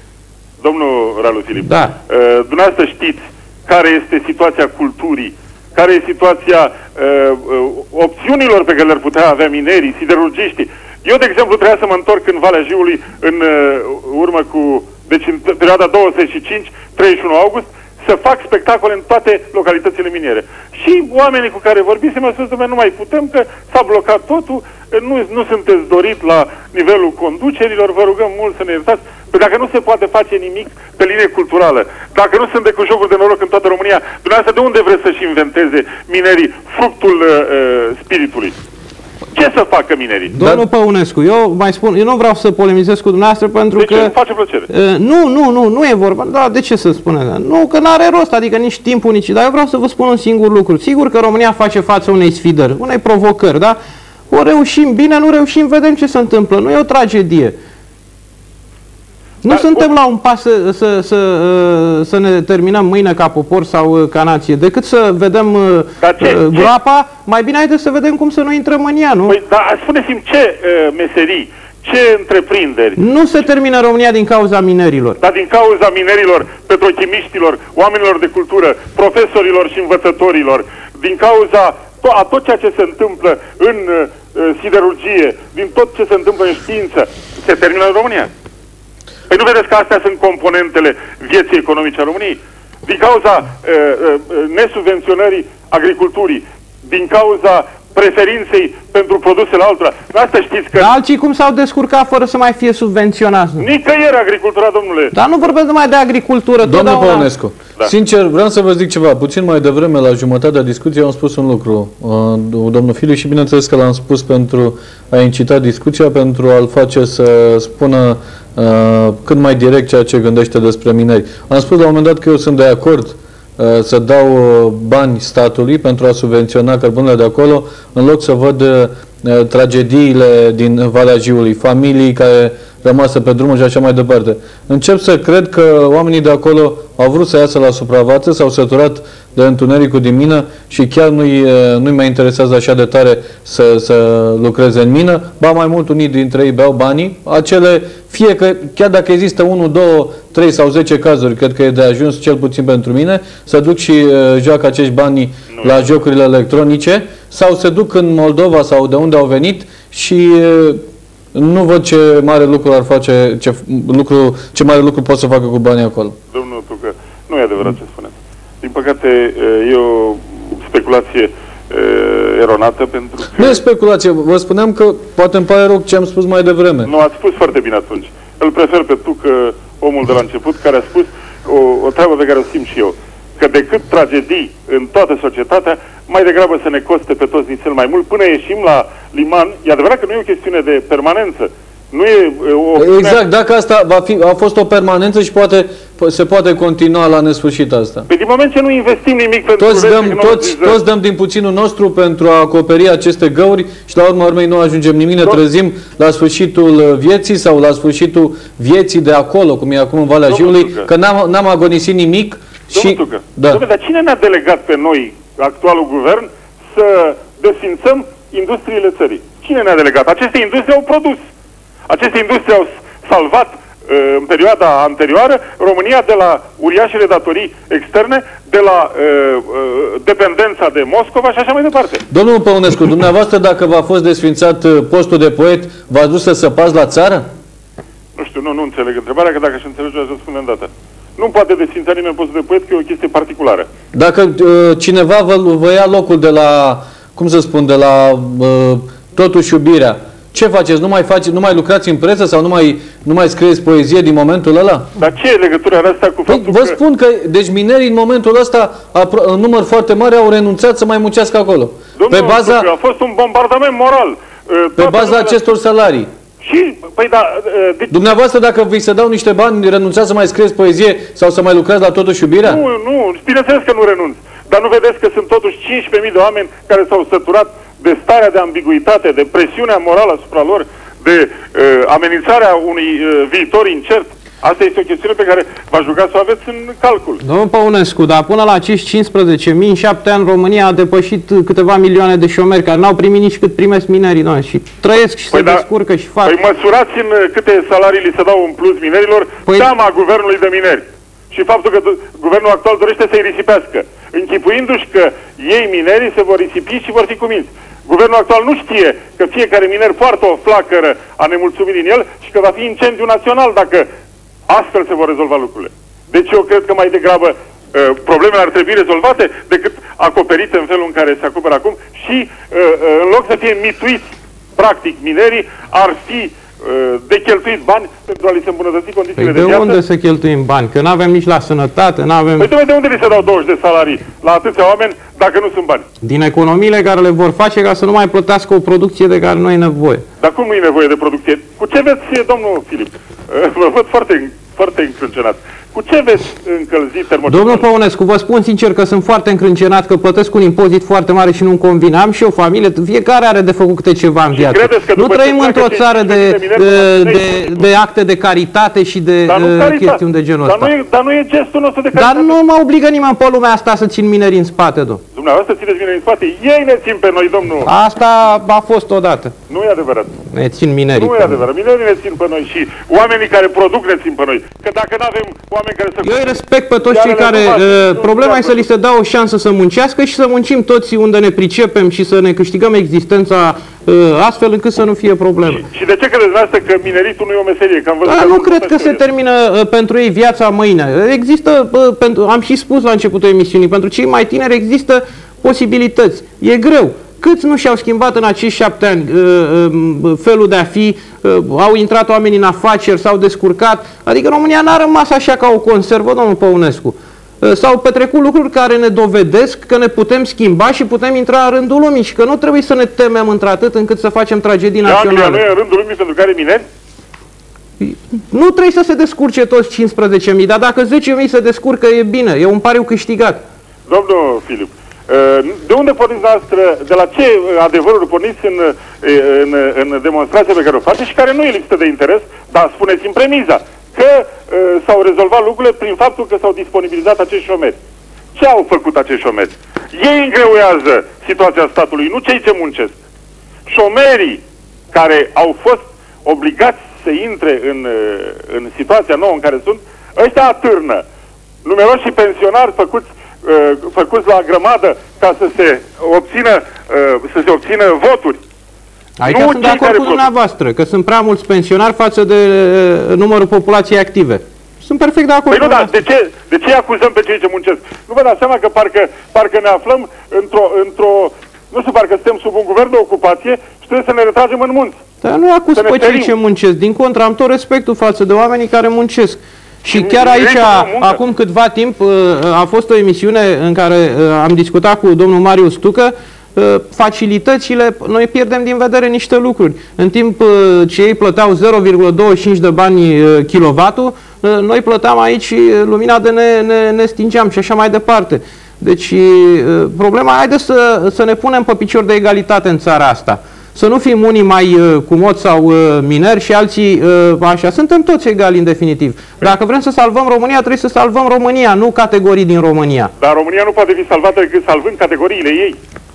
Speaker 10: Domnul Ralu Filip,
Speaker 3: da.
Speaker 10: uh, dumneavoastră știți care este situația culturii, care e situația uh, uh, opțiunilor pe care le-ar putea avea minerii, siderurgiștii. Eu, de exemplu, trebuia să mă întorc în Valea Jiului în uh, urmă cu, deci în perioada douăzeci și cinci treizeci și unu august, să fac spectacole în toate localitățile miniere. Și oamenii cu care vorbisem mi-au spus, nu mai putem, că s-a blocat totul, nu, nu sunteți dorit la nivelul conducerilor, vă rugăm mult să ne iertați. Păi dacă nu se poate face nimic pe linie culturală, dacă nu sunt de cu jocuri de noroc în toată România, dumneavoastră de unde vreți să-și inventeze minerii fructul uh, spiritului? Ce să facă minerii?
Speaker 3: Domnul Păunescu, eu mai spun, eu nu vreau să polemizez cu dumneavoastră pentru
Speaker 10: de
Speaker 3: că...
Speaker 10: De ce? Îmi face plăcere.
Speaker 3: Uh, nu, nu, nu, nu e vorba. Da, de ce să spune? Nu, că n-are rost, adică nici timpul, nici... Dar eu vreau să vă spun un singur lucru. Sigur că România face față unei sfidări, unei provocări, da? O reușim bine, nu reușim, vedem ce se întâmplă. Nu e o tragedie. Nu Dar, suntem o... la un pas să, să, să, să ne terminăm mâine ca popor sau ca nație, decât să vedem ce, groapa, ce? Mai bine haideți să vedem cum să nu intrăm în ea, nu?
Speaker 10: Păi, dar spuneți-mi ce uh, meserii, ce întreprinderi?
Speaker 3: Nu se termină România din cauza minerilor.
Speaker 10: Dar din cauza minerilor, petrochimiștilor, oamenilor de cultură, profesorilor și învățătorilor, din cauza to a tot ceea ce se întâmplă în uh, siderurgie, din tot ce se întâmplă în știință, se termină în România. Păi nu vedeți că astea sunt componentele vieții economice a României? Din cauza uh, uh, nesubvenționării agriculturii, din cauza preferinței pentru produsele altora. Asta știți că...
Speaker 3: Dar alții cum s-au descurcat fără să mai fie subvenționați?
Speaker 10: Nicăieri agricultura, domnule.
Speaker 3: Dar nu vorbesc numai de agricultură.
Speaker 2: Domnul Păunescu, da. Sincer, vreau să vă zic ceva. Puțin mai devreme, la jumătatea discuției, am spus un lucru. Uh, domnul Filiu, și bineînțeles că l-am spus pentru a incita discuția, pentru a-l face să spună uh, cât mai direct ceea ce gândește despre mineri. Am spus la un moment dat că eu sunt de acord să dau bani statului pentru a subvenționa cărbunele de acolo, în loc să văd uh, tragediile din Valea Jiului, familii care rămasă pe drumul și așa mai departe. Încep să cred că oamenii de acolo au vrut să iasă la suprafață, s-au săturat de întunericul din mină și chiar nu-i nu mai interesează așa de tare să, să lucreze în mină. Ba mai mult, unii dintre ei beau banii. Acele, fie că, chiar dacă există unu, două, trei sau zece cazuri, cred că e de ajuns, cel puțin pentru mine, să duc și uh, joacă acești bani nu. la jocurile electronice sau se duc în Moldova sau de unde au venit și... Uh, nu văd ce mare lucru ar face, ce, lucru, ce mare lucru pot să facă cu banii acolo.
Speaker 10: Domnul Tucă, nu e adevărat ce spuneți. Din păcate, e o speculație eronată pentru că...
Speaker 2: Nu e speculație, vă spuneam că poate îmi pare rău ce am spus mai devreme.
Speaker 10: Nu, ați spus foarte bine atunci. Îl prefer pe Tucă, omul de la început, care a spus o, o treabă pe care o simt și eu. Că decât tragedii în toată societatea, mai degrabă să ne coste pe toți nițel mai mult până ieșim la liman. E adevărat că nu e o chestiune de permanență. Nu e o...
Speaker 2: Exact, dacă asta va fi, a fost o permanență și poate, se poate continua la nesfârșit asta.
Speaker 10: Pe din moment ce nu investim nimic pentru...
Speaker 2: Toți dăm, toți, toți dăm din puținul nostru pentru a acoperi aceste găuri și la urma urmei nu ajungem nimic, ne trezim la sfârșitul vieții sau la sfârșitul vieții de acolo, cum e acum în Valea Jiului, că n-am agonisit nimic.
Speaker 10: Și, Tucă, da. Dom'le, dar cine ne-a delegat pe noi, actualul guvern, să desfințăm industriile țării? Cine ne-a delegat? Aceste industrie au produs. Aceste industrie au salvat uh, în perioada anterioară România de la uriașele datorii externe, de la uh, uh, dependența de Moscova și așa mai departe.
Speaker 2: Domnul Păunescu, dumneavoastră, dacă v-a fost desfințat postul de poet, v-a dus să săpați la țară?
Speaker 10: Nu știu, nu, nu înțeleg întrebarea, că dacă aș înțelege, aș răspunde îndată. Nu poate desfința nimeni postul de poet, că e o chestie particulară.
Speaker 2: Dacă uh, cineva vă, vă ia locul de la, cum să spun, de la uh, Totuși Iubirea, ce faceți? Nu mai, face, nu mai lucrați în presă sau nu mai, nu mai scrieți poezie din momentul ăla?
Speaker 10: Dar ce e legătura asta cu faptul
Speaker 2: Vă
Speaker 10: că...
Speaker 2: spun că, deci minerii în momentul ăsta, în număr foarte mare, au renunțat să mai muncească acolo.
Speaker 10: Domnul,
Speaker 2: pe baza,
Speaker 10: a fost un bombardament moral.
Speaker 2: Pe baza acestor salarii.
Speaker 10: Și, păi da... De...
Speaker 2: Dumneavoastră, dacă vi se dau niște bani, renunțați să mai scrieți poezie sau să mai lucrați la Totuși Iubirea?
Speaker 10: Nu, nu, bineînțeles că nu renunț. Dar nu vedeți că sunt totuși cincisprezece mii de oameni care s-au săturat de starea de ambiguitate, de presiunea morală asupra lor, de uh, amenințarea unui uh, viitor incert? Asta este o chestiune pe care v-aș ruga să o aveți în calcul.
Speaker 3: Domnul Păunescu, dar până la acești cincisprezece mii, în șapte ani România a depășit câteva milioane de șomeri care n-au primit nici cât primesc minerii, doamne, și trăiesc și păi se da, descurcă și fac.
Speaker 10: Păi măsurați în câte salarii li se dau în plus minerilor, păi... teama guvernului de mineri. Și faptul că guvernul actual dorește să-i risipească, închipuindu-și că ei, minerii, se vor risipi și vor fi cuminți. Guvernul actual nu știe că fiecare miner poartă o flacără a nemulțumirii în el și că va fi incendiu național dacă astfel se vor rezolva lucrurile. Deci eu cred că mai degrabă uh, problemele ar trebui rezolvate decât acoperite în felul în care se acoperă acum și uh, uh, în loc să fie mituiți practic minerii, ar fi de cheltuit bani pentru a li se îmbunătăți condițiile
Speaker 3: păi
Speaker 10: de viață.
Speaker 3: De unde să cheltuim bani? Că nu avem nici la sănătate, nu avem...
Speaker 10: Păi de unde li se dau douăzeci de salarii la atâția oameni dacă nu sunt bani?
Speaker 3: Din economiile care le vor face ca să nu mai plătească o producție de care nu e nevoie.
Speaker 10: Dar cum nu e nevoie de producție? Cu ce veți, domnul Filip? Vă văd foarte, foarte încrâncenat. Cu ce veți încălzi termocentralele?
Speaker 3: Domnul Păunescu, vă spun sincer că sunt foarte încrâncenat, că plătesc un impozit foarte mare și nu-mi convine. Am și o familie, fiecare are de făcut câte ceva în viață. Nu trăim într-o țară de, de, de, de acte de caritate și de uh, chestiuni de genul ăsta.
Speaker 10: Dar nu, e, dar nu e gestul nostru de caritate.
Speaker 3: Dar nu mă obligă nimeni pe lumea asta să țin minerii în spate, domnul.
Speaker 10: Dumneavoastră țineți minerii în spate, ei ne țin pe noi, domnul.
Speaker 3: Asta a fost odată.
Speaker 10: Nu e adevărat.
Speaker 3: Ne țin minerii.
Speaker 10: Nu e adevărat. Minerii ne țin pe noi și oamenii care produc ne țin pe noi. Că dacă nu avem oameni care să...
Speaker 3: Eu îi respect pe toți cei care... Uh, problema e să li se dea o șansă să muncească și să muncim toți unde ne pricepem și să ne câștigăm existența uh, astfel încât să nu fie problemă.
Speaker 10: Și, și de ce credeți asta că mineritul nu e o meserie? Că am văzut
Speaker 3: da,
Speaker 10: că
Speaker 3: nu cred că se termină uh, pentru ei viața mâine. Există, uh, pentru, am și spus la începutul emisiunii, pentru cei mai tineri există posibilități. E greu. Câți nu și-au schimbat în acești șapte ani uh, uh, felul de a fi, uh, au intrat oamenii în afaceri, s-au descurcat, adică România n-a rămas așa ca o conservă, domnul Păunescu. Uh, s-au petrecut lucruri care ne dovedesc că ne putem schimba și putem intra în rândul lumii și că nu trebuie să ne temem într-atât încât să facem tragedii naționale.
Speaker 10: Anglia nu e în rândul lumii pentru care mineri?
Speaker 3: Nu trebuie să se descurce toți cincisprezece mii, dar dacă zece mii se descurcă e bine, e un pariu câștigat.
Speaker 10: Domnul Filip, de unde porniți noastră, de la ce adevăruri porniți în, în, în demonstrația pe care o faceți și care nu e lipsă de interes, dar spuneți-mi premiza, că uh, s-au rezolvat lucrurile prin faptul că s-au disponibilizat acești șomeri. Ce au făcut acești șomeri? Ei îngreuiază situația statului, nu cei ce muncesc. Șomerii care au fost obligați să intre în, în situația nouă în care sunt, ăștia atârnă. Numeroși pensionari făcuți făcuți la grămadă ca să se obțină, să se obțină voturi.
Speaker 3: Aici nu sunt de acord cu dumneavoastră, că sunt prea mulți pensionari față de numărul populației active. Sunt perfect de acord.
Speaker 10: Păi nu, dar de ce, de ce acuzăm pe cei ce muncesc? Nu vă dați seama că parcă, parcă ne aflăm într-o, într-o, nu știu, parcă suntem sub un guvern de ocupație și trebuie să ne retragem în munți.
Speaker 3: Dar nu acuz pe cei ce muncesc. Din contră, am tot respectul față de oamenii care muncesc. Și chiar aici, acum câtva timp, a fost o emisiune în care am discutat cu domnul Marius Tucă facilitățile, noi pierdem din vedere niște lucruri. În timp ce ei plăteau zero virgulă douăzeci și cinci de bani kilovatul, noi plăteam aici lumina de ne, ne, ne stingeam și așa mai departe. Deci problema, haideți să, să ne punem pe picior de egalitate în țara asta. Să nu fim unii mai uh, cumoți sau uh, mineri și alții uh, așa. Suntem toți egali în definitiv. Dacă vrem să salvăm România, trebuie să salvăm România, nu categorii din România.
Speaker 10: Dar România nu poate fi salvată decât salvând categoriile ei.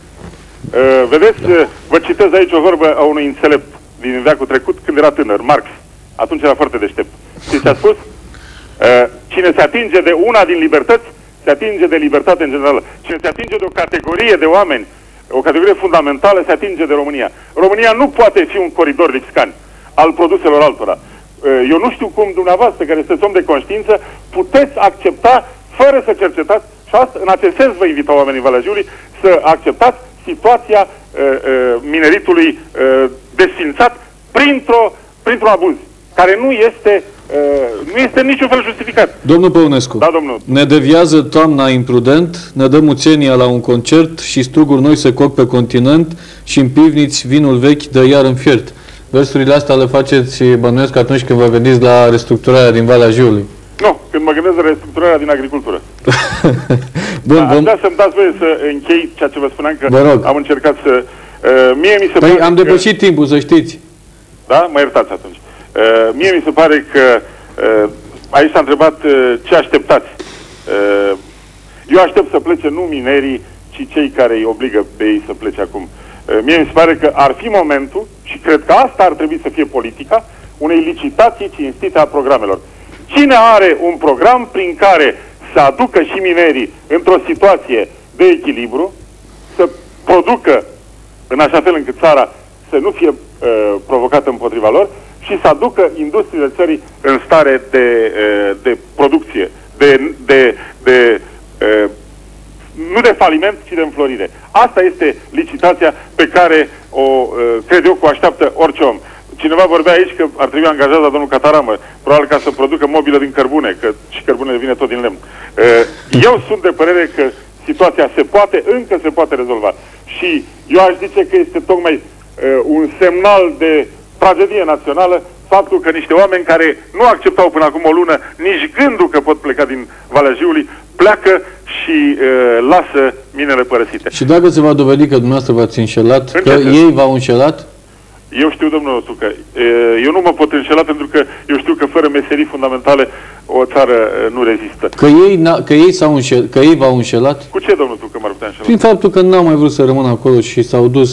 Speaker 10: Uh, vedeți, uh, vă citez aici o vorbă a unui înțelept din veacul trecut, când era tânăr, Marx. Atunci era foarte deștept. Și ți-a spus, uh, cine se atinge de una din libertăți, se atinge de libertate în general. Cine se atinge de o categorie de oameni, o categorie fundamentală, se atinge de România. România nu poate fi un coridor lipscan al produselor altora. Eu nu știu cum dumneavoastră, care sunteți om de conștiință, puteți accepta, fără să cercetați, și asta, în acest sens vă invitau oamenii Valea Jiului, să acceptați situația uh, uh, mineritului uh, desfințat printr-o, printr-un abuz, care nu este, uh, nu este niciun fel justificat.
Speaker 2: Domnul Păunescu,
Speaker 10: da, domnul.
Speaker 2: Ne deviază toamna imprudent, ne dă muțenia la un concert și struguri noi se coc pe continent și în pivniți vinul vechi dă iar în fiert. Versurile astea le faceți, bănuiesc, atunci când vă gândiți la restructurarea din Valea Jiului.
Speaker 10: Nu, când mă gândesc la restructurarea din agricultură.
Speaker 2: Bun,
Speaker 10: da, aș vrea să-mi dați voie să închei ceea ce vă spuneam, că am încercat să... Uh, mie mi se
Speaker 2: păi
Speaker 10: pare
Speaker 2: am
Speaker 10: că...
Speaker 2: depășit timpul, să știți.
Speaker 10: Da? Mă iertați atunci. Uh, mie mi se pare că uh, aici s-a întrebat uh, ce așteptați. Uh, eu aștept să plece nu minerii, ci cei care îi obligă pe ei să plece acum. Uh, mie mi se pare că ar fi momentul, și cred că asta ar trebui să fie politica, unei licitații cinstite a programelor. Cine are un program prin care să aducă și minerii într-o situație de echilibru, să producă în așa fel încât țara să nu fie uh, provocată împotriva lor și să aducă industriile țării în stare de, uh, de producție, de, de, de uh, nu de faliment, ci de înflorire. Asta este licitația pe care o uh, cred eu că o așteaptă orice om. Cineva vorbea aici că ar trebui angajat la domnul Cataramă, probabil ca să producă mobilă din cărbune, că și cărbunele vine tot din lemn. Eu sunt de părere că situația se poate, încă se poate rezolva. Și eu aș zice că este tocmai un semnal de tragedie națională faptul că niște oameni care nu acceptau până acum o lună nici gândul că pot pleca din Valea Jiului, pleacă și uh, lasă minele părăsite.
Speaker 2: Și dacă se va dovedi că dumneavoastră v-ați înșelat, că ei v-au înșelat?
Speaker 10: Eu știu, domnul Tucă, eu nu mă pot înșela pentru că eu știu că fără meserii fundamentale o țară nu rezistă.
Speaker 2: Că ei, că ei, s-au înșelat, că ei v-au înșelat?
Speaker 10: Cu ce, domnul Tucă, m-ar putea înșela?
Speaker 2: Prin faptul că n-au mai vrut să rămână acolo și s-au dus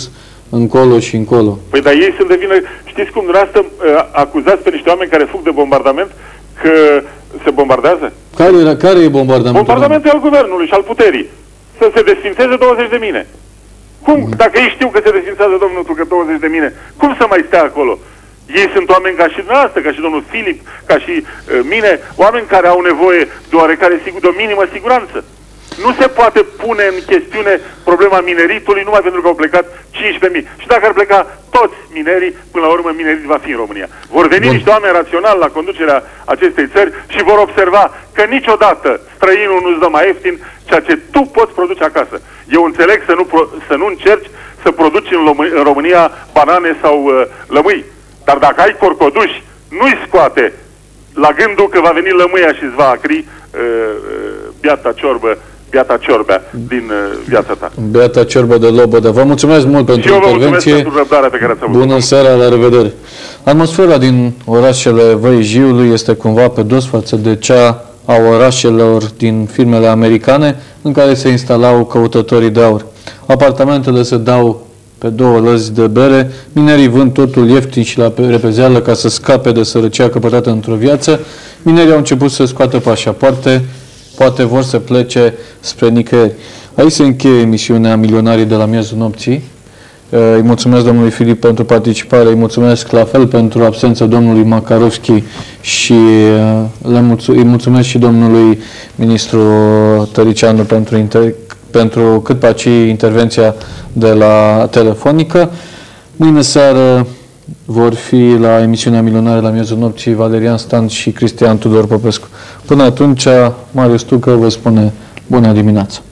Speaker 2: încolo și încolo.
Speaker 10: Păi dar ei sunt de vină, știți cum, dumneavoastră acuzați pe niște oameni care fug de bombardament că se bombardează?
Speaker 2: Care, era, care e bombardamentul?
Speaker 10: Bombardamentul al guvernului și al puterii. Să se desfințeze douăzeci de mine. Cum? Mm. Dacă ei știu că se desfințează domnul că douăzeci de mine, cum să mai stea acolo? Ei sunt oameni ca și dumneavoastră, ca și domnul Filip, ca și uh, mine, oameni care au nevoie de oarecare, sigur, de o minimă siguranță. Nu se poate pune în chestiune problema mineritului numai pentru că au plecat cincisprezece mii. Și dacă ar pleca toți minerii, până la urmă minerit va fi în România. Vor veni Bun. niște oameni raționali la conducerea acestei țări și vor observa că niciodată străinul nu-ți dă mai ieftin ceea ce tu poți produce acasă. Eu înțeleg să nu, să nu încerci să produci în, în România banane sau uh, lămâi. Dar dacă ai corcoduși, nu-i scoate la gândul că va veni lămâia și îți va acri uh, uh, biata ciorbă, biata ciorbea din uh, viața ta.
Speaker 2: Biata ciorbă de lobădă. Vă mulțumesc mult pentru
Speaker 10: și eu
Speaker 2: intervenție.
Speaker 10: Vă mulțumesc pentru răbdarea pe care ați avut.
Speaker 2: Bună seara, la revedere. Atmosfera din orașele Văii Jiului este cumva pe dos față de cea a orașelor din filmele americane în care se instalau căutătorii de aur. Apartamentele se dau pe două lăzi de bere, minerii vând totul ieftin și la repezeală ca să scape de sărăcia căpătată într-o viață. Minerii au început să scoată pașapoarte, poate vor să plece spre nicăieri. Aici se încheie emisiunea Milionarii de la miezul nopții. Îi mulțumesc domnului Filip pentru participare, îi mulțumesc la fel pentru absența domnului Makarovski și le mulțu îi mulțumesc și domnului ministru Tăricianu pentru, inter pentru cât paci intervenția de la telefonică. Mâine seară vor fi la emisiunea Milionare la miezul nopții Valerian Stan și Cristian Tudor Popescu. Până atunci, Marius Tucă vă spune bună dimineața!